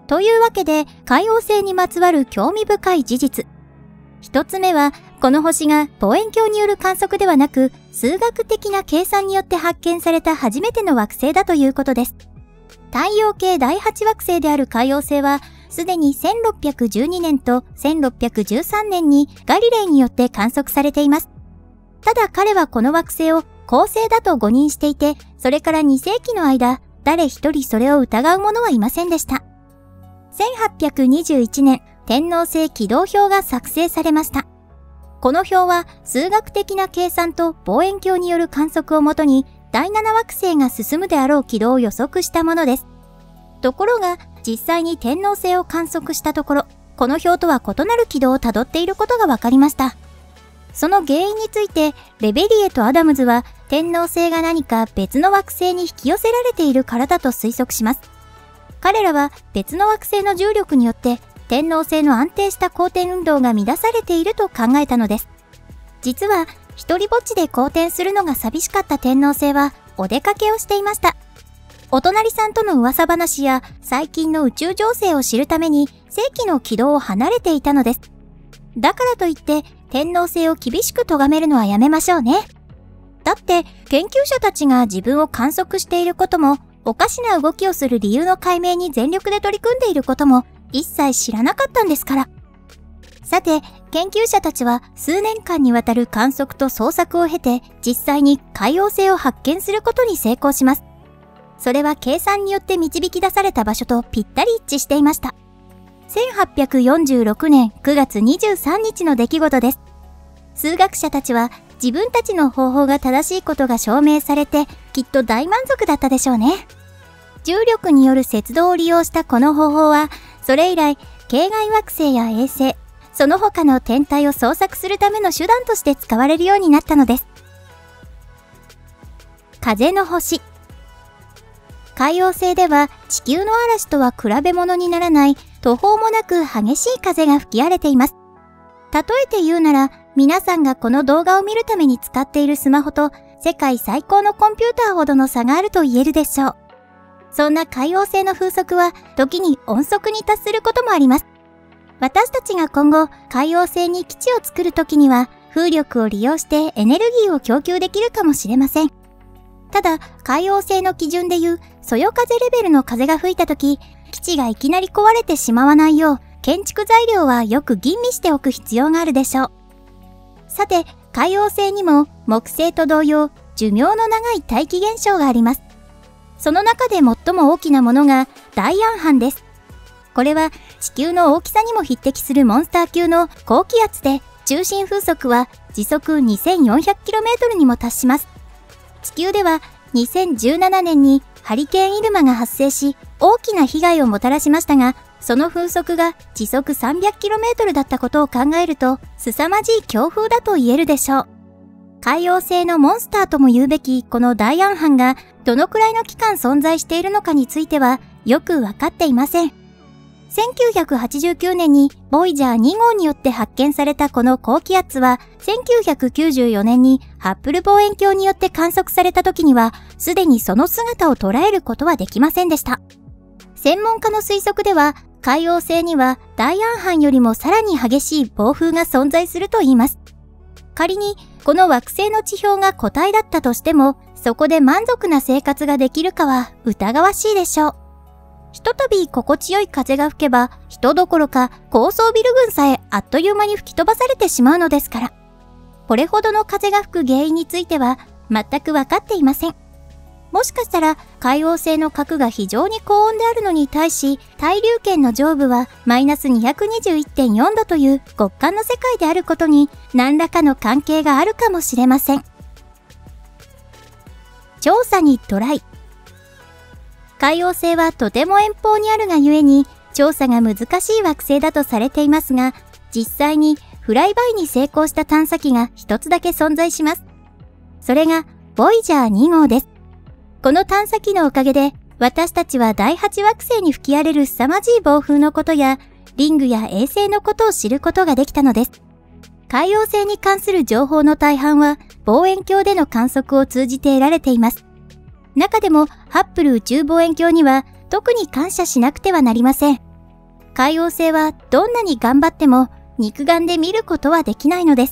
というわけで、海王星にまつわる興味深い事実。一つ目は、この星が望遠鏡による観測ではなく、数学的な計算によって発見された初めての惑星だということです。太陽系だいはち惑星である海王星は、すでにせんろっぴゃくじゅうにねんとせんろっぴゃくじゅうさんねんにガリレイによって観測されています。ただ彼はこの惑星を恒星だと誤認していて、それからにせいきの間、誰一人それを疑う者はいませんでした。せんはっぴゃくにじゅういちねん、天王星軌道表が作成されました。この表は数学的な計算と望遠鏡による観測をもとにだいなな惑星が進むであろう軌道を予測したものです。ところが実際に天王星を観測したところ、この表とは異なる軌道をたどっていることが分かりました。その原因についてレベリエとアダムズは天王星が何か別の惑星に引き寄せられているからだと推測します。彼らは別の惑星の重力によって天王星の安定した公転運動が乱されていると考えたのです。実は一人ぼっちで公転するのが寂しかった天王星はお出かけをしていました。お隣さんとの噂話や最近の宇宙情勢を知るために正規の軌道を離れていたのです。だからといって天王星を厳しく咎めるのはやめましょうね。だって研究者たちが自分を観測していることもおかしな動きをする理由の解明に全力で取り組んでいることも一切知らなかったんですから。さて、研究者たちは数年間にわたる観測と捜索を経て実際に海王星を発見することに成功します。それは計算によって導き出された場所とぴったり一致していました。せんはっぴゃくよんじゅうろくねんくがつにじゅうさんにちの出来事です。数学者たちは自分たちの方法が正しいことが証明されてきっと大満足だったでしょうね。重力による節動を利用したこの方法は、それ以来、系外惑星や衛星、その他の天体を捜索するための手段として使われるようになったのです。風の星。海王星では地球の嵐とは比べ物にならない途方もなく激しい風が吹き荒れています。例えて言うなら、皆さんがこの動画を見るために使っているスマホと世界最高のコンピューターほどの差があると言えるでしょう。そんな海王星の風速は時に音速に達することもあります。私たちが今後海王星に基地を作るときには風力を利用してエネルギーを供給できるかもしれません。ただ海王星の基準でいうそよ風レベルの風が吹いたとき、基地がいきなり壊れてしまわないよう建築材料はよく吟味しておく必要があるでしょう。さて海王星にも木星と同様寿命の長い大気現象があります。その中で最も大きなものが大暗斑です。これは地球の大きさにも匹敵するモンスター級の高気圧で、中心風速は時速 にせんよんひゃくキロメートル にも達します。地球ではにせんじゅうななねんにハリケーンイルマが発生し、大きな被害をもたらしましたが、その風速が時速 さんびゃくキロメートル だったことを考えると、凄まじい強風だと言えるでしょう。海王星のモンスターとも言うべきこの大暗斑がどのくらいの期間存在しているのかについてはよくわかっていません。せんきゅうひゃくはちじゅうきゅうねんにボイジャーにごうによって発見されたこの高気圧はせんきゅうひゃくきゅうじゅうよねんにハッブル望遠鏡によって観測された時にはすでにその姿を捉えることはできませんでした。専門家の推測では海王星には大暗斑よりもさらに激しい暴風が存在するといいます。仮にこの惑星の地表が固体だったとしても、そこで満足な生活ができるかは疑わしいでしょう。ひとたび心地よい風が吹けば、人どころか高層ビル群さえあっという間に吹き飛ばされてしまうのですから。これほどの風が吹く原因については全くわかっていません。もしかしたら海王星の核が非常に高温であるのに対し、対流圏の上部はマイナス にひゃくにじゅういってんよんどという極寒の世界であることに何らかの関係があるかもしれません。調査にトライ。海王星はとても遠方にあるがゆえに調査が難しい惑星だとされていますが、実際にフライバイに成功した探査機が一つだけ存在します。それがボイジャーにごうです。この探査機のおかげで私たちはだいはち惑星に吹き荒れる凄まじい暴風のことやリングや衛星のことを知ることができたのです。海王星に関する情報の大半は望遠鏡での観測を通じて得られています。中でもハッブル宇宙望遠鏡には特に感謝しなくてはなりません。 海王星はどんなに頑張っても肉眼で見ることはできないのです。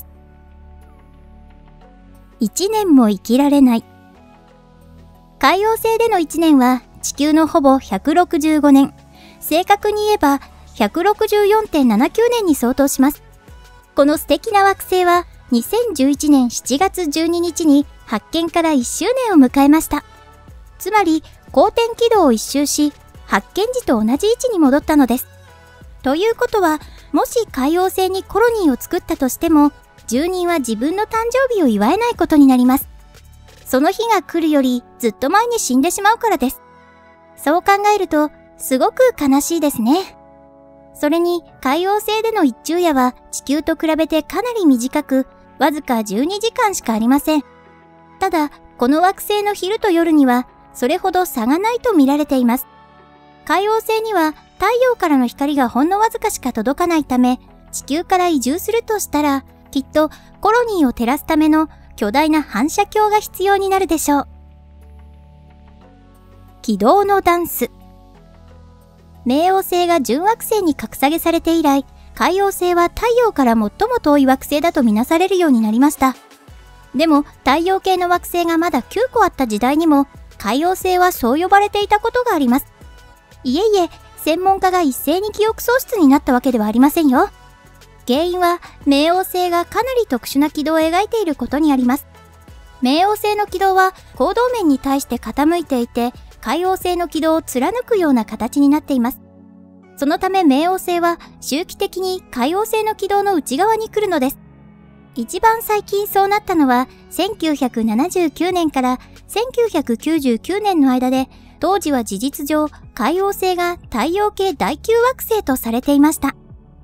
いちねんも生きられない。海王星でのいちねんは地球のほぼひゃくろくじゅうごねん、正確に言えば ひゃくろくじゅうよんてんななきゅう 年に相当します。この素敵な惑星はにせんじゅういちねんしちがつじゅうににちに発見からいっしゅうねんを迎えました。つまり公転軌道を一周し、発見時と同じ位置に戻ったのです。ということは、もし海王星にコロニーを作ったとしても、住人は自分の誕生日を祝えないことになります。その日が来るよりずっと前に死んでしまうからです。そう考えると、すごく悲しいですね。それに、海王星での一昼夜は地球と比べてかなり短く、わずかじゅうにじかんしかありません。ただ、この惑星の昼と夜には、それほど差がないと見られています。海王星には太陽からの光がほんのわずかしか届かないため、地球から移住するとしたら、きっとコロニーを照らすための巨大な反射鏡が必要になるでしょう。軌道のダンス。冥王星が準惑星に格下げされて以来、海王星は太陽から最も遠い惑星だとみなされるようになりました。でも太陽系の惑星がまだきゅうこあった時代にも、海王星はそう呼ばれていたことがあります。いえいえ、専門家が一斉に記憶喪失になったわけではありませんよ。原因は冥王星がかなり特殊な軌道を描いていることにあります。冥王星の軌道は光道面に対して傾いていて、海王星の軌道を貫くような形になっています。そのため冥王星は周期的に海王星の軌道の内側に来るのです。一番最近そうなったのはせんきゅうひゃくななじゅうきゅうねんからせんきゅうひゃくきゅうじゅうきゅうねんの間で、当時は事実上海王星が太陽系第きゅう惑星とされていました。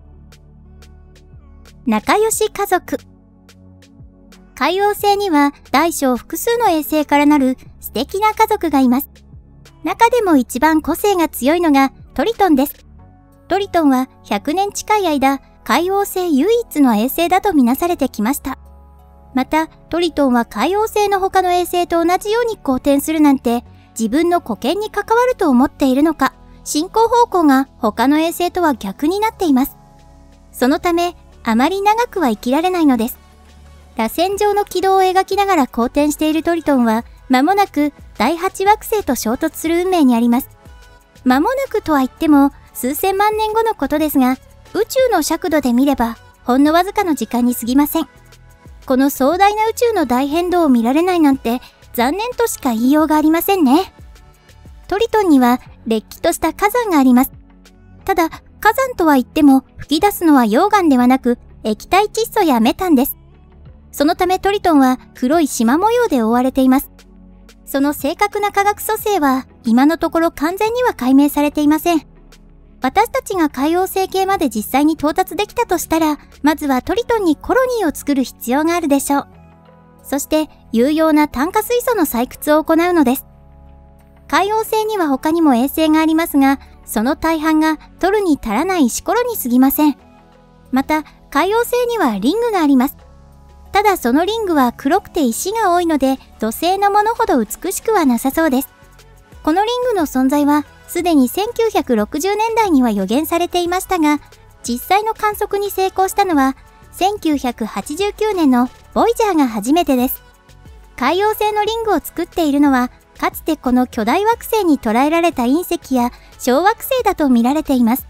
仲良し家族。海王星には大小複数の衛星からなる素敵な家族がいます。中でも一番個性が強いのがトリトンです。トリトンはひゃくねん近い間、海王星唯一の衛星だとみなされてきました。また、トリトンは海王星の他の衛星と同じように公転するなんて、自分の沽券に関わると思っているのか、進行方向が他の衛星とは逆になっています。そのため、あまり長くは生きられないのです。螺旋状の軌道を描きながら公転しているトリトンは、間もなくだいはち惑星と衝突する運命にあります。間もなくとは言っても、数千万年後のことですが、宇宙の尺度で見れば、ほんのわずかの時間に過ぎません。この壮大な宇宙の大変動を見られないなんて、残念としか言いようがありませんね。トリトンには、れっきとした火山があります。ただ、火山とは言っても、噴き出すのは溶岩ではなく、液体窒素やメタンです。そのためトリトンは黒い縞模様で覆われています。その正確な化学組成は、今のところ完全には解明されていません。私たちが海王星系まで実際に到達できたとしたら、まずはトリトンにコロニーを作る必要があるでしょう。そして、有用な炭化水素の採掘を行うのです。海王星には他にも衛星がありますが、その大半が取るに足らない石ころに過ぎません。また、海王星にはリングがあります。ただそのリングは黒くて石が多いので、土星のものほど美しくはなさそうです。このリングの存在は、すでにせんきゅうひゃくろくじゅうねんだいには予言されていましたが、実際の観測に成功したのは、せんきゅうひゃくはちじゅうきゅうねんのボイジャーが初めてです。海王星のリングを作っているのは、かつてこの巨大惑星に捉えられた隕石や小惑星だと見られています。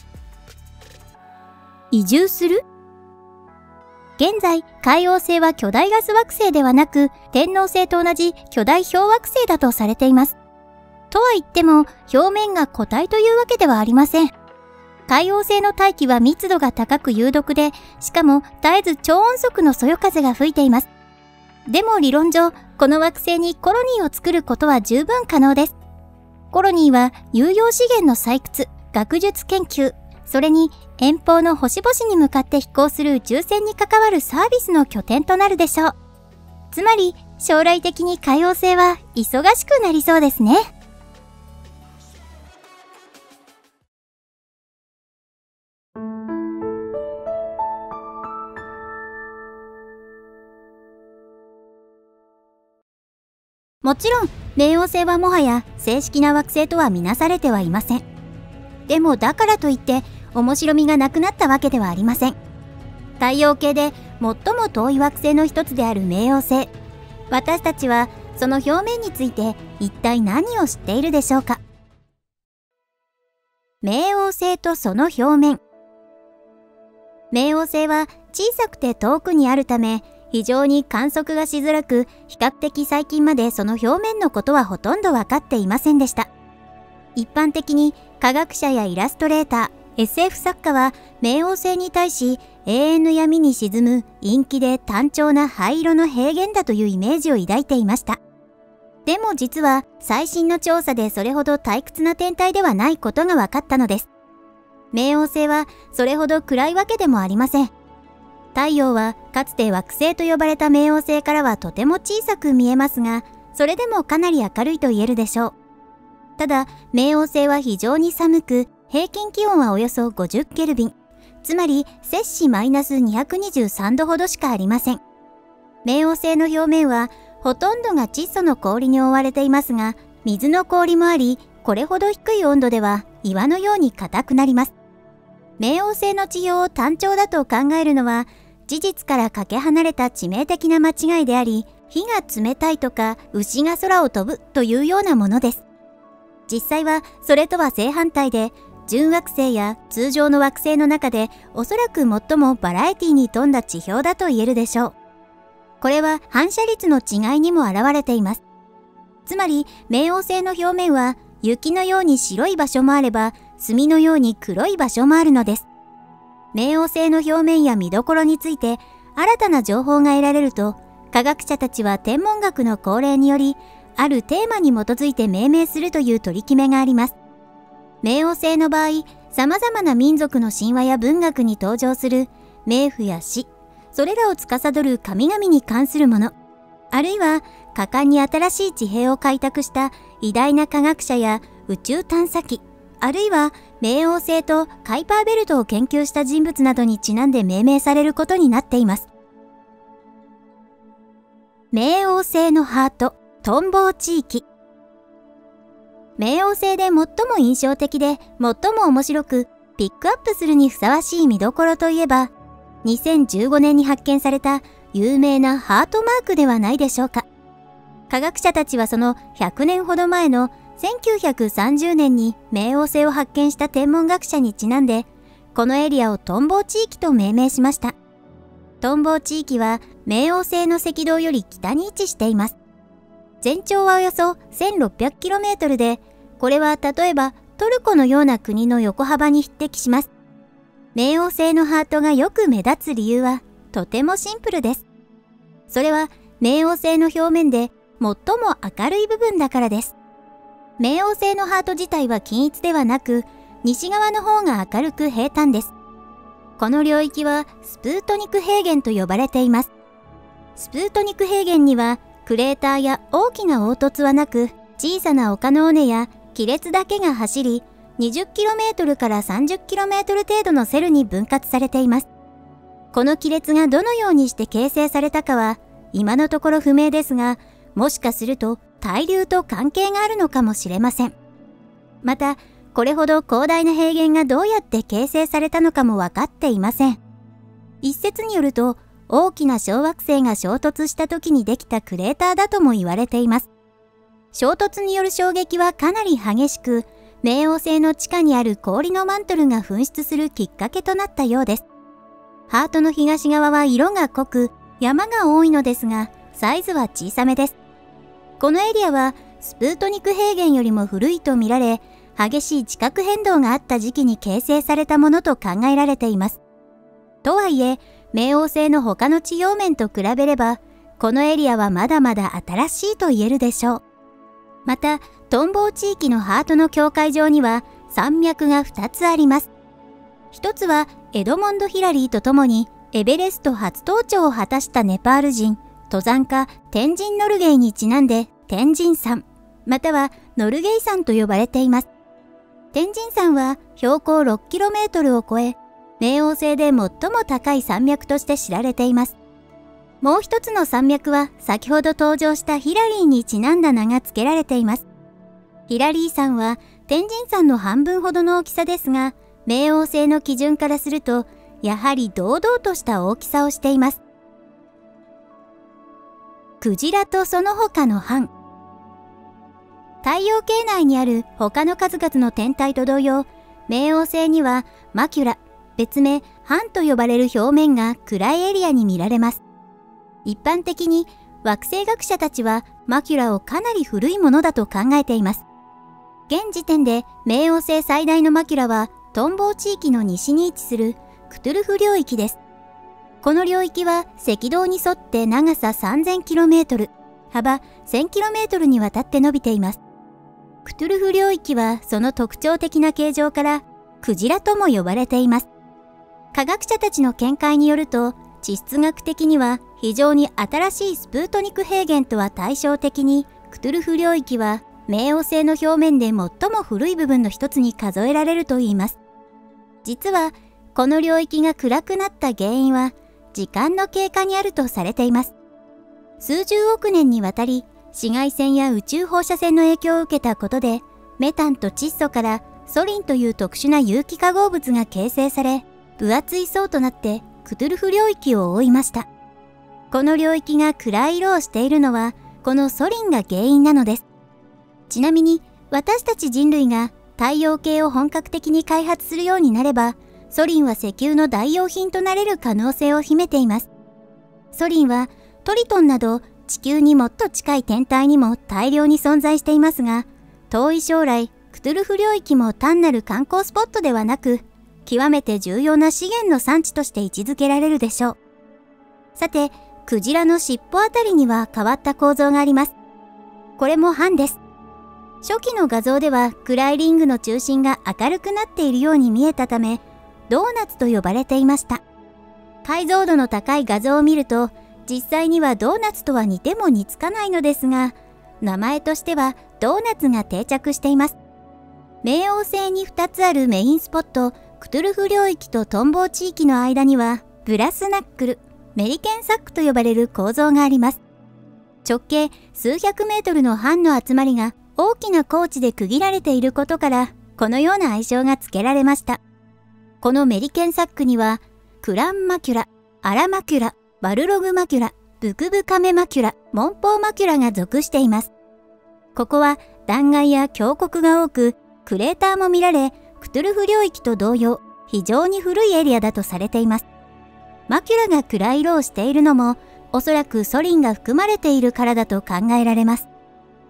移住する？現在、海王星は巨大ガス惑星ではなく、天王星と同じ巨大氷惑星だとされています。とは言っても、表面が固体というわけではありません。海王星の大気は密度が高く有毒で、しかも絶えず超音速のそよ風が吹いています。でも理論上、この惑星にコロニーを作ることは十分可能です。コロニーは有用資源の採掘、学術研究、それに遠方の星々に向かって飛行する宇宙船に関わるサービスの拠点となるでしょう。つまり、将来的に海王星は忙しくなりそうですね。もちろん、冥王星はもはや正式な惑星とは見なされてはいません。でもだからといって、 面白みがなくなったわけではありません。太陽系で最も遠い惑星の一つである冥王星。私たちはその表面について一体何を知っているでしょうか。冥王星とその表面。冥王星は小さくて遠くにあるため、非常に観測がしづらく、比較的最近までその表面のことはほとんど分かっていませんでした。一般的に科学者やイラストレーター、エスエフ 作家は冥王星に対し永遠の闇に沈む陰気で単調な灰色の平原だというイメージを抱いていました。でも実は最新の調査でそれほど退屈な天体ではないことが分かったのです。冥王星はそれほど暗いわけでもありません。太陽はかつて惑星と呼ばれた冥王星からはとても小さく見えますが、それでもかなり明るいと言えるでしょう。ただ、冥王星は非常に寒く、平均気温はおよそごじゅうケルビン、つまり摂氏マイナスにひゃくにじゅうさんどほどしかありません。冥王星の表面はほとんどが窒素の氷に覆われていますが、水の氷もあり、これほど低い温度では岩のように硬くなります。冥王星の地表を単調だと考えるのは、事実からかけ離れた致命的な間違いであり、火が冷たいとか牛が空を飛ぶというようなものです。実際はそれとは正反対で、準惑星や通常の惑星の中でおそらく最もバラエティに富んだ地表だと言えるでしょう。これは反射率の違いにも表れています。つまり冥王星の表面は雪のように白い場所もあれば、墨のように黒い場所もあるのです。冥王星の表面や見どころについて新たな情報が得られると、科学者たちは天文学の恒例により、あるテーマに基づいて命名するという取り決めがあります。冥王星の場合、様々な民族の神話や文学に登場する冥府や死、それらを司る神々に関するもの、あるいは果敢に新しい地平を開拓した偉大な科学者や宇宙探査機、あるいは冥王星とカイパーベルトを研究した人物などにちなんで命名されることになっています。冥王星のハート、トンボー地域。冥王星で最も印象的で最も面白くピックアップするにふさわしい見どころといえば、にせんじゅうごねんに発見された有名なハートマークではないでしょうか。科学者たちはそのひゃくねんほど前のせんきゅうひゃくさんじゅうねんに冥王星を発見した天文学者にちなんで、このエリアをトンボー地域と命名しました。トンボー地域は冥王星の赤道より北に位置しています。全長はおよそ せんろっぴゃくキロメートル で、これは例えばトルコのような国の横幅に匹敵します。冥王星のハートがよく目立つ理由はとてもシンプルです。それは冥王星の表面で最も明るい部分だからです。冥王星のハート自体は均一ではなく、西側の方が明るく平坦です。この領域はスプートニク平原と呼ばれています。スプートニク平原にはクレーターや大きな凹凸はなく、小さな丘の尾根や亀裂だけが走り、にじゅっキロメートル からさんじゅっキロメートル 程度のセルに分割されています。この亀裂がどのようにして形成されたかは今のところ不明ですが、もしかすると対流と関係があるのかもしれません。また、これほど広大な平原がどうやって形成されたのかも分かっていません。一説によると、大きな小惑星が衝突した時にできたクレーターだとも言われています。衝突による衝撃はかなり激しく、冥王星の地下にある氷のマントルが噴出するきっかけとなったようです。ハートの東側は色が濃く、山が多いのですが、サイズは小さめです。このエリアはスプートニク平原よりも古いと見られ、激しい地殻変動があった時期に形成されたものと考えられています。とはいえ、冥王星の他の地表面と比べれば、このエリアはまだまだ新しいと言えるでしょう。また、トンボー地域のハートの境界上には山脈がふたつあります。一つはエドモンド・ヒラリーと共にエベレスト初登頂を果たしたネパール人、登山家テンジン・ノルゲイにちなんでテンジン山、またはノルゲイ山と呼ばれています。テンジン山は標高 ろっキロメートル を超え、冥王星で最も高い山脈として知られています。もう一つの山脈は先ほど登場したヒラリーにちなんだ名が付けられています。ヒラリー山は天神山の半分ほどの大きさですが、 冥王星の基準からすると、やはり堂々とした大きさをしています。クジラとその他の班。太陽系内にある他の数々の天体と同様、冥王星にはマキュラ、別名斑と呼ばれる表面が暗いエリアに見られます。一般的に惑星学者たちはマキュラをかなり古いものだと考えています。現時点で冥王星最大のマキュラはトンボー地域の西に位置するクトゥルフ領域です。この領域は赤道に沿って長さ さんぜんキロメートル、幅 せんキロメートル にわたって伸びています。クトゥルフ領域はその特徴的な形状からクジラとも呼ばれています。科学者たちの見解によると、地質学的には非常に新しいスプートニク平原とは対照的に、クトゥルフ領域は冥王星の表面で最も古い部分の一つに数えられるといいます。実はこの領域が暗くなった原因は時間の経過にあるとされています。数十億年にわたり紫外線や宇宙放射線の影響を受けたことで、メタンと窒素からソリンという特殊な有機化合物が形成され、分厚い層となってクトゥルフ領域を覆いました。この領域が暗い色をしているのはこのソリンが原因なのです。ちなみに私たち人類が太陽系を本格的に開発するようになれば、ソリンは石油の代用品となれる可能性を秘めています。ソリンはトリトンなど地球にもっと近い天体にも大量に存在していますが、遠い将来クトゥルフ領域も単なる観光スポットではなく、極めて重要な資源の産地として位置づけられるでしょう。さて、クジラの尻尾あたりには変わった構造があります。これも斑です。初期の画像では暗いリングの中心が明るくなっているように見えたため、ドーナツと呼ばれていました。解像度の高い画像を見ると、実際にはドーナツとは似ても似つかないのですが、名前としてはドーナツが定着しています。冥王星にふたつあるメインスポット、クトゥルフ領域とトンボー地域の間には、ブラスナックル、メリケンサックと呼ばれる構造があります。直径数百メートルの斑の集まりが大きな高地で区切られていることから、このような愛称が付けられました。このメリケンサックには、クランマキュラ、アラマキュラ、バルログマキュラ、ブクブカメマキュラ、モンポーマキュラが属しています。ここは断崖や峡谷が多く、クレーターも見られ、クトゥルフ領域と同様、非常に古いエリアだとされています。マキュラが暗い色をしているのも、おそらくソリンが含まれているからだと考えられます。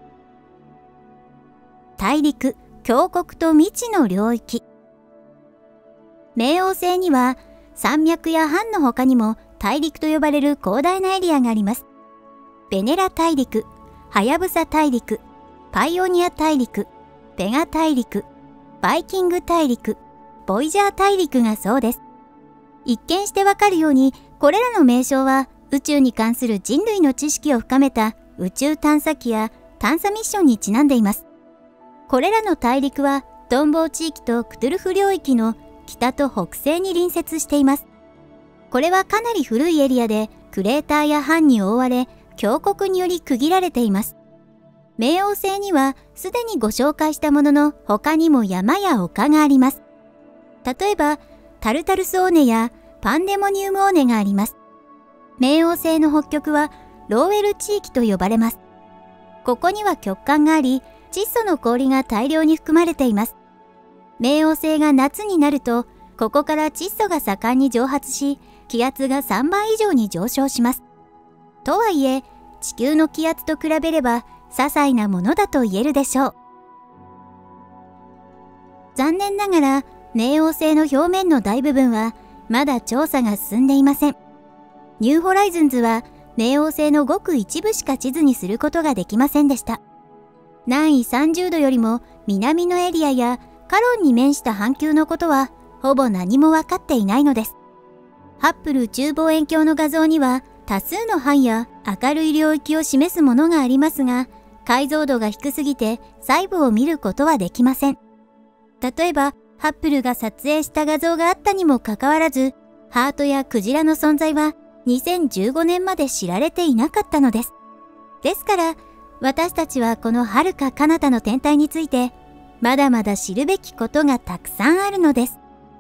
大陸、峡谷と未知の領域。冥王星には山脈や斑の他にも大陸と呼ばれる広大なエリアがあります。ベネラ大陸、ハヤブサ大陸、パイオニア大陸、ベガ大陸、バイキング大陸、ボイジャー大陸がそうです。一見してわかるように、これらの名称は宇宙に関する人類の知識を深めた宇宙探査機や探査ミッションにちなんでいます。これらの大陸はトンボー地域とクトゥルフ領域の北と北西に隣接しています。これはかなり古いエリアで、クレーターや斑に覆われ、峡谷により区切られています。冥王星にはすでにご紹介したものの他にも山や丘があります。例えば、タルタルス尾根やパンデモニウム尾根があります。冥王星の北極はローウェル地域と呼ばれます。ここには極寒があり、窒素の氷が大量に含まれています。冥王星が夏になると、ここから窒素が盛んに蒸発し、気圧がさんばい以上に上昇します。とはいえ、地球の気圧と比べれば、些細なものだと言えるでしょう。残念ながら、冥王星の表面の大部分は、まだ調査が進んでいません。ニューホライズンズは、冥王星のごく一部しか地図にすることができませんでした。南緯さんじゅうどよりも南のエリアやカロンに面した半球のことは、ほぼ何も分かっていないのです。ハッブル宇宙望遠鏡の画像には、多数の範や明るい領域を示すものがありますが、解像度が低すぎて細部を見ることはできません。例えば、ハッブルが撮影した画像があったにもかかわらず、ハートやクジラの存在はにせんじゅうごねんまで知られていなかったのです。ですから、私たちはこの遥か彼方の天体について、まだまだ知るべきことがたくさんあるのです。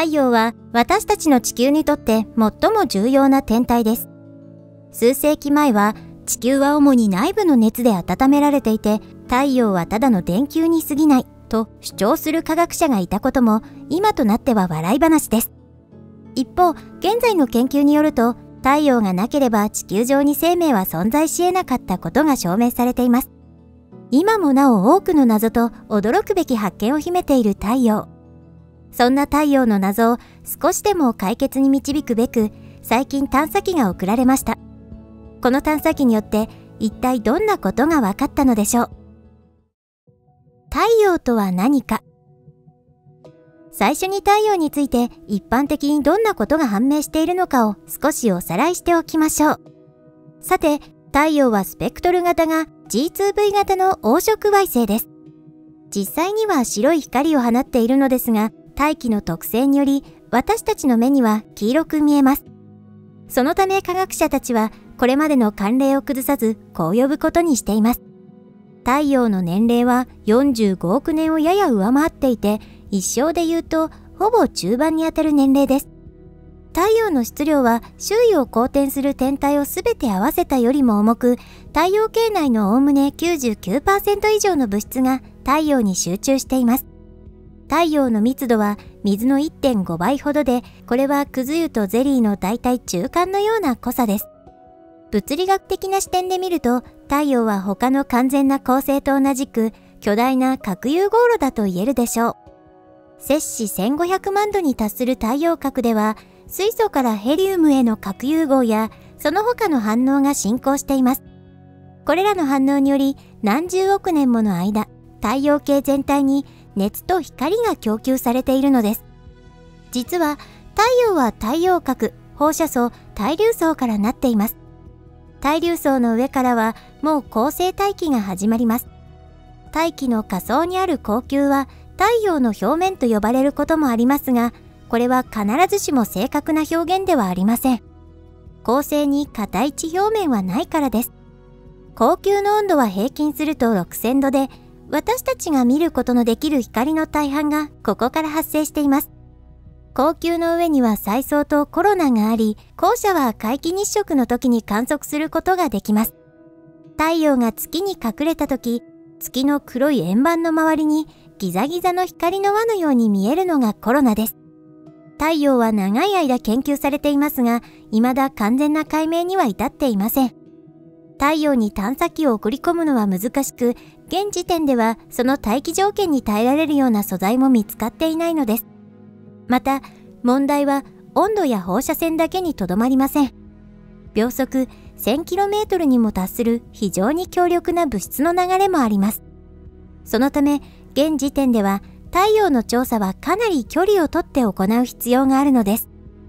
太陽は私たちの地球にとって最も重要な天体です。数世紀前は地球は主に内部の熱で温められていて、太陽はただの電球に過ぎないと主張する科学者がいたことも今となっては笑い話です。一方、現在の研究によると、太陽がなければ地球上に生命は存在し得なかったことが証明されています。今もなお多くの謎と驚くべき発見を秘めている太陽。そんな太陽の謎を少しでも解決に導くべく、最近探査機が送られました。この探査機によって一体どんなことが分かったのでしょう。太陽とは何か。最初に太陽について一般的にどんなことが判明しているのかを少しおさらいしておきましょう。さて、太陽はスペクトル型が ジーツーブイ 型の黄色矮星です。実際には白い光を放っているのですが、大気の特性により私たちの目には黄色く見えます。そのため科学者たちはこれまでの慣例を崩さずこう呼ぶことにしています。太陽の年齢はよんじゅうごおくねんをやや上回っていて、一生で言うとほぼ中盤にあたる年齢です。太陽の質量は周囲を公転する天体をすべて合わせたよりも重く、太陽系内のおおむね きゅうじゅうきゅうパーセント 以上の物質が太陽に集中しています。太陽の密度は水の いってんごばいほどで、これはくず湯とゼリーの大体中間のような濃さです。物理学的な視点で見ると、太陽は他の完全な恒星と同じく巨大な核融合炉だと言えるでしょう。摂氏せんごひゃくまんどに達する太陽核では、水素からヘリウムへの核融合やその他の反応が進行しています。これらの反応により何十億年もの間、太陽系全体に熱と光が供給されているのです。実は太陽は太陽核、放射層、対流層からなっています。対流層の上からはもう恒星大気が始まります。大気の下層にある光球は太陽の表面と呼ばれることもありますが、これは必ずしも正確な表現ではありません。恒星に固い地表面はないからです。光球の温度は平均するとろくせんどで、私たちが見ることのできる光の大半がここから発生しています。光球の上には彩層とコロナがあり、後者は皆既日食の時に観測することができます。太陽が月に隠れた時、月の黒い円盤の周りにギザギザの光の輪のように見えるのがコロナです。太陽は長い間研究されていますが、未だ完全な解明には至っていません。太陽に探査機を送り込むのは難しく、現時点ではその大気条件に耐えられるような素材も見つかっていないのです。また、問題は温度や放射線だけにとどまりません。秒速 せんキロメートル にも達する非常に強力な物質の流れもあります。そのため、現時点では太陽の調査はかなり距離をとって行う必要があるのです。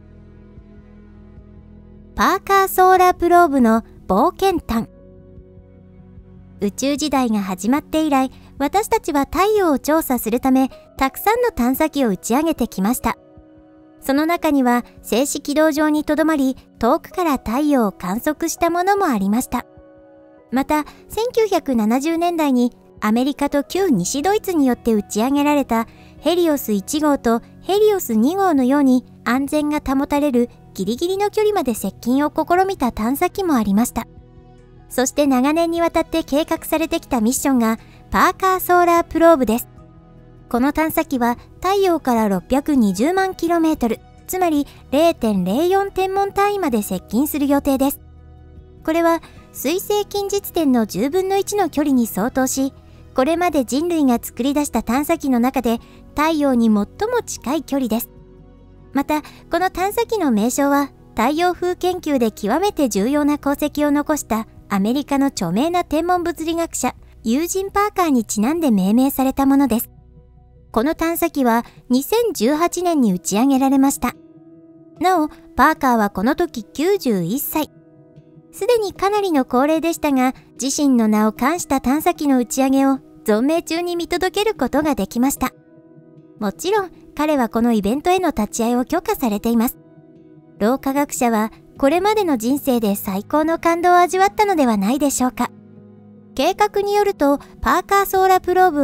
パーカーソーラープローブの冒険探。宇宙時代が始まって以来、私たちは太陽を調査するため、たくさんの探査機を打ち上げてきました。その中には静止軌道上にとどまり、遠くから太陽を観測したものもありました。また、せんきゅうひゃくななじゅうねんだいにアメリカと旧西ドイツによって打ち上げられたヘリオスいちごうとヘリオスにごうのように安全が保たれるギリギリの距離まで接近を試みた探査機もありました。そして長年にわたって計画されてきたミッションがパーカーソーラープローブです。この探査機は太陽からろっぴゃくにじゅうまんキロメートル、つまり れいてんれいよん 天文単位まで接近する予定です。これは水星近日点のじゅうぶんのいちの距離に相当し、これまで人類が作り出した探査機の中で太陽に最も近い距離です。また、この探査機の名称は太陽風研究で極めて重要な功績を残したアメリカの著名な天文物理学者ユージン・パーカーにちなんで命名されたものです。この探査機はにせんじゅうはちねんに打ち上げられました。なお、パーカーはこの時きゅうじゅういっさい。すでにかなりの高齢でしたが、自身の名を冠した探査機の打ち上げを存命中に見届けることができました。もちろん、彼はこのイベントへの立ち会いを許可されています。老科学者はこれまでの人生で最高の感動を味わったのではないでしょうか。計画によると、パーカーソーラープローブは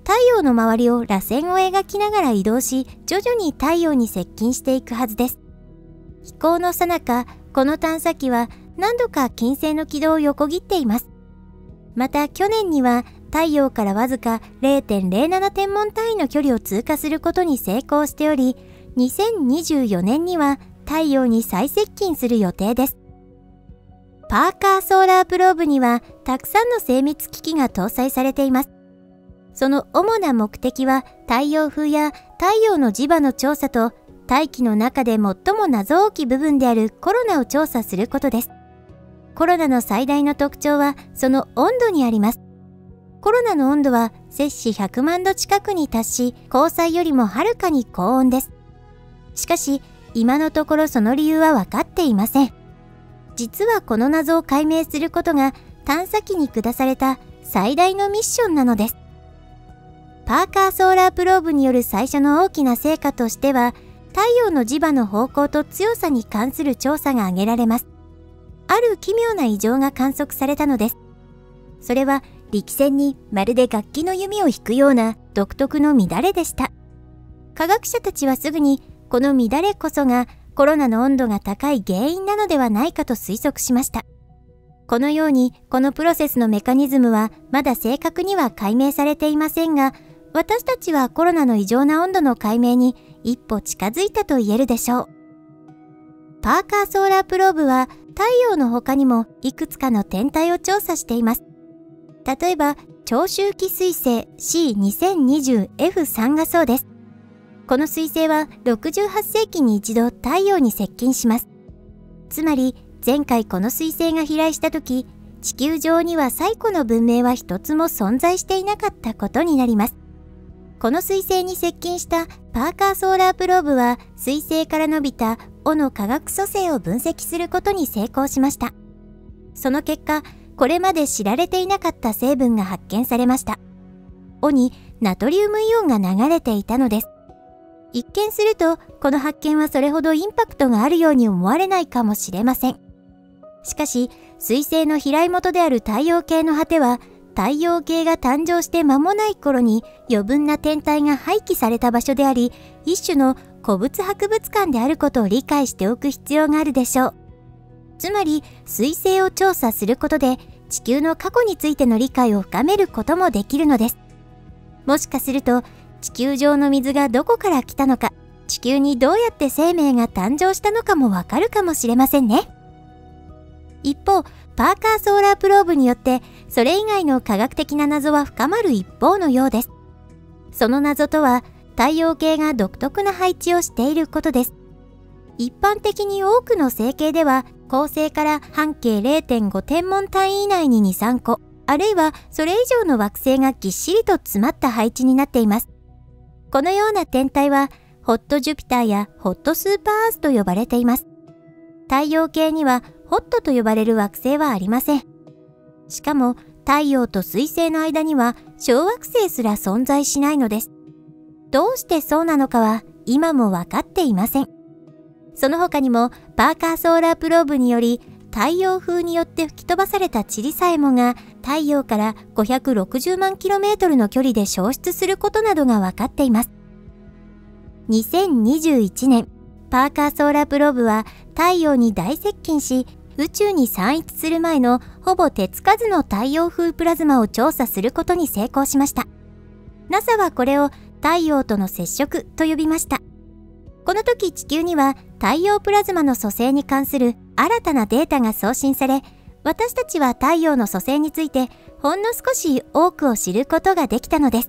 太陽の周りを螺旋を描きながら移動し、徐々に太陽に接近していくはずです。飛行の最中、この探査機は何度か金星の軌道を横切っています。また去年には太陽からわずか れいてんれいなな 天文単位の距離を通過することに成功しており、にせんにじゅうよねんには太陽に再接近する予定です。パーカーソーラープローブにはたくさんの精密機器が搭載されています。その主な目的は太陽風や太陽の磁場の調査と、大気の中で最も謎多き部分であるコロナを調査することです。コロナの最大の特徴はその温度にあります。コロナの温度は摂氏ひゃくまんど近くに達し、虹彩よりもはるかに高温です。しかし、今のところその理由は分かっていません。実はこの謎を解明することが探査機に下された最大のミッションなのです。パーカーソーラープローブによる最初の大きな成果としては、太陽の磁場の方向と強さに関する調査が挙げられます。ある奇妙な異常が観測されたのです。それは力線にまるで楽器の弓を弾くような独特の乱れでした。科学者たちはすぐにこの乱れこそがコロナの温度が高い原因なのではないかと推測しました。このようにこのプロセスのメカニズムはまだ正確には解明されていませんが、私たちはコロナの異常な温度の解明に一歩近づいたと言えるでしょう。パーカーソーラープローブは太陽の他にもいくつかの天体を調査しています。例えば長周期彗星 シーにせんにじゅうエフスリー がそうです。この彗星はろくじゅうはっせいきに一度太陽に接近します。つまり前回この彗星が飛来した時、地球上には最古の文明は一つも存在していなかったことになります。この彗星に接近したパーカーソーラープローブは彗星から伸びた尾の化学組成を分析することに成功しました。その結果、これまで知られていなかった成分が発見されました。尾にナトリウムイオンが流れていたのです。一見するとこの発見はそれほどインパクトがあるように思われないかもしれません。しかし彗星の飛来元である太陽系の果ては、太陽系が誕生して間もない頃に余分な天体が廃棄された場所であり、一種の古物博物館であることを理解しておく必要があるでしょう。つまり彗星を調査することで地球の過去についての理解を深めることもできるのです。もしかすると地球上の水がどこから来たのか、地球にどうやって生命が誕生したのかもわかるかもしれませんね。一方、パーカーソーラープローブによってそれ以外の科学的な謎は深まる一方のようです。その謎とは太陽系が独特な配置をしていることです。一般的に多くの星系では恒星から半径 れいてんご 天文単位以内にに、さんこ、あるいはそれ以上の惑星がぎっしりと詰まった配置になっています。このような天体はホットジュピターやホットスーパーアースと呼ばれています。太陽系にはホットと呼ばれる惑星はありません。しかも太陽と彗星の間には小惑星すら存在しないのです。どうしてそうなのかは今も分かっていません。その他にもパーカーソーラープローブにより太陽風によって吹き飛ばされた塵さえもが太陽からごひゃくろくじゅうまんキロメートルの距離で消失することなどが分かっています。にせんにじゅういちねん、パーカーソーラープローブは太陽に大接近し、宇宙に散逸する前のほぼ手つかずの太陽風プラズマを調査することに成功しました。ナサ はこれを太陽との接触と呼びました。この時地球には太陽プラズマの組成に関する新たなデータが送信され、私たちは太陽の組成についてほんの少し多くを知ることができたのです。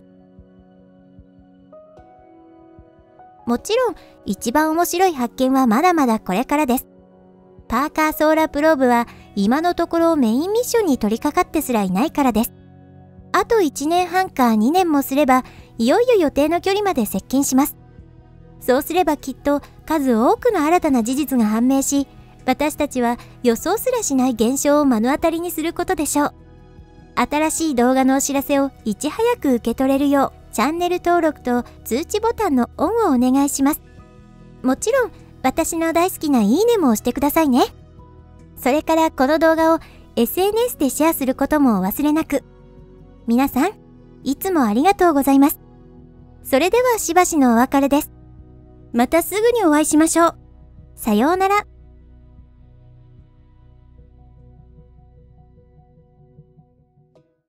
もちろん一番面白い発見はまだまだこれからです。パーカーソーラープローブは今のところメインミッションに取り掛かってすらいないからです。あといちねんはんかにねんもすればいよいよ予定の距離まで接近します。そうすればきっと数多くの新たな事実が判明し、私たちは予想すらしない現象を目の当たりにすることでしょう。新しい動画のお知らせをいち早く受け取れるようチャンネル登録と通知ボタンのオンをお願いします。もちろん私の大好きないいねも押してくださいね。それからこの動画を エスエヌエス でシェアすることもお忘れなく。皆さん、 いつもありがとうございます。それではしばしのお別れです。またすぐにお会いしましょう。さようなら。